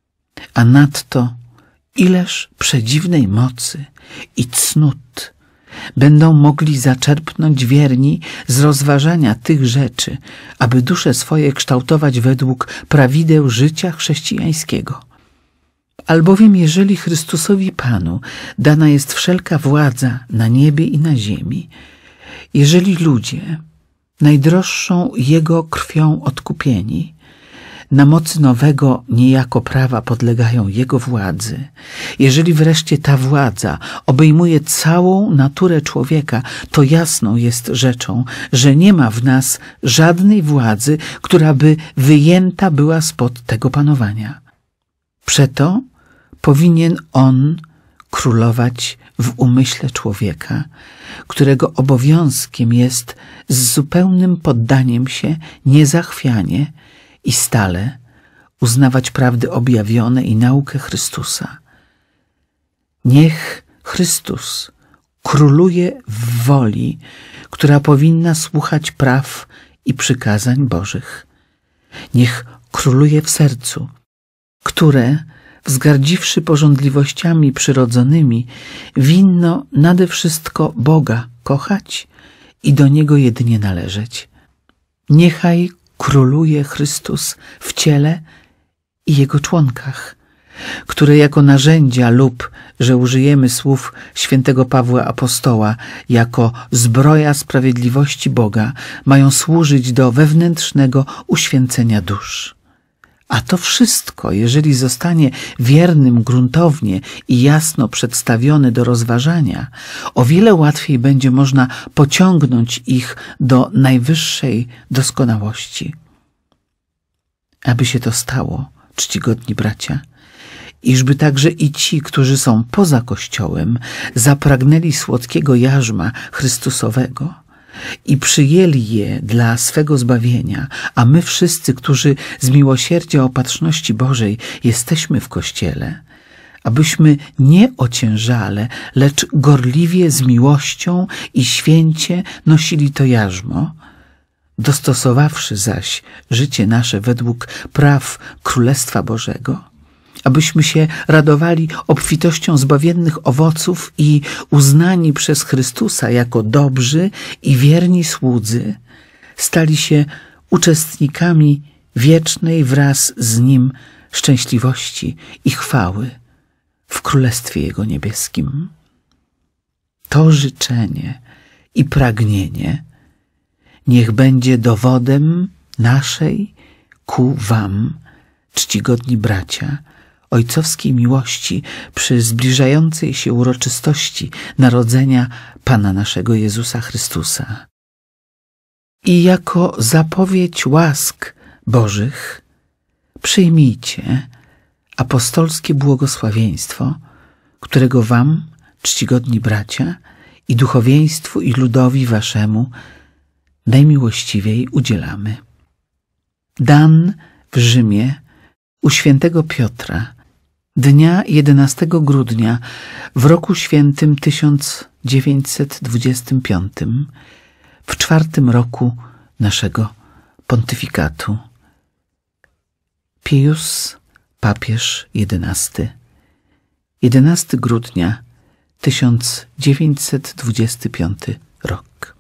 A nadto ileż przedziwnej mocy i cnót będą mogli zaczerpnąć wierni z rozważania tych rzeczy, aby dusze swoje kształtować według prawideł życia chrześcijańskiego. Albowiem jeżeli Chrystusowi Panu dana jest wszelka władza na niebie i na ziemi, jeżeli ludzie, najdroższą Jego krwią odkupieni, na mocy nowego niejako prawa podlegają Jego władzy, jeżeli wreszcie ta władza obejmuje całą naturę człowieka, to jasną jest rzeczą, że nie ma w nas żadnej władzy, która by wyjęta była spod tego panowania. Przeto powinien On królować w umyśle człowieka, którego obowiązkiem jest z zupełnym poddaniem się niezachwianie i stale uznawać prawdy objawione i naukę Chrystusa. Niech Chrystus króluje w woli, która powinna słuchać praw i przykazań Bożych. Niech króluje w sercu, które, wzgardziwszy pożądliwościami przyrodzonymi, winno nade wszystko Boga kochać i do Niego jedynie należeć. Niechaj króluje Chrystus w ciele i Jego członkach, które jako narzędzia lub, że użyjemy słów świętego Pawła Apostoła, jako zbroja sprawiedliwości Boga, mają służyć do wewnętrznego uświęcenia dusz. A to wszystko, jeżeli zostanie wiernym gruntownie i jasno przedstawione do rozważania, o wiele łatwiej będzie można pociągnąć ich do najwyższej doskonałości. Aby się to stało, czcigodni bracia, iżby także i ci, którzy są poza Kościołem, zapragnęli słodkiego jarzma Chrystusowego i przyjęli je dla swego zbawienia, a my wszyscy, którzy z miłosierdzia opatrzności Bożej jesteśmy w Kościele, abyśmy nie ociężale, lecz gorliwie z miłością i święcie nosili to jarzmo, dostosowawszy zaś życie nasze według praw Królestwa Bożego, abyśmy się radowali obfitością zbawiennych owoców i uznani przez Chrystusa jako dobrzy i wierni słudzy, stali się uczestnikami wiecznej wraz z Nim szczęśliwości i chwały w Królestwie Jego niebieskim. To życzenie i pragnienie niech będzie dowodem naszej ku wam, czcigodni bracia, ojcowskiej miłości przy zbliżającej się uroczystości narodzenia Pana naszego Jezusa Chrystusa. I jako zapowiedź łask Bożych przyjmijcie apostolskie błogosławieństwo, którego wam, czcigodni bracia, i duchowieństwu i ludowi waszemu najmiłościwiej udzielamy. Dan w Rzymie u świętego Piotra dnia jedenastego grudnia w roku świętym tysiąc dziewięćset dwudziestym piątym, w czwartym roku naszego pontyfikatu. Pius, papież jedenasty, jedenastego grudnia tysiąc dziewięćset dwudziesty piąty rok.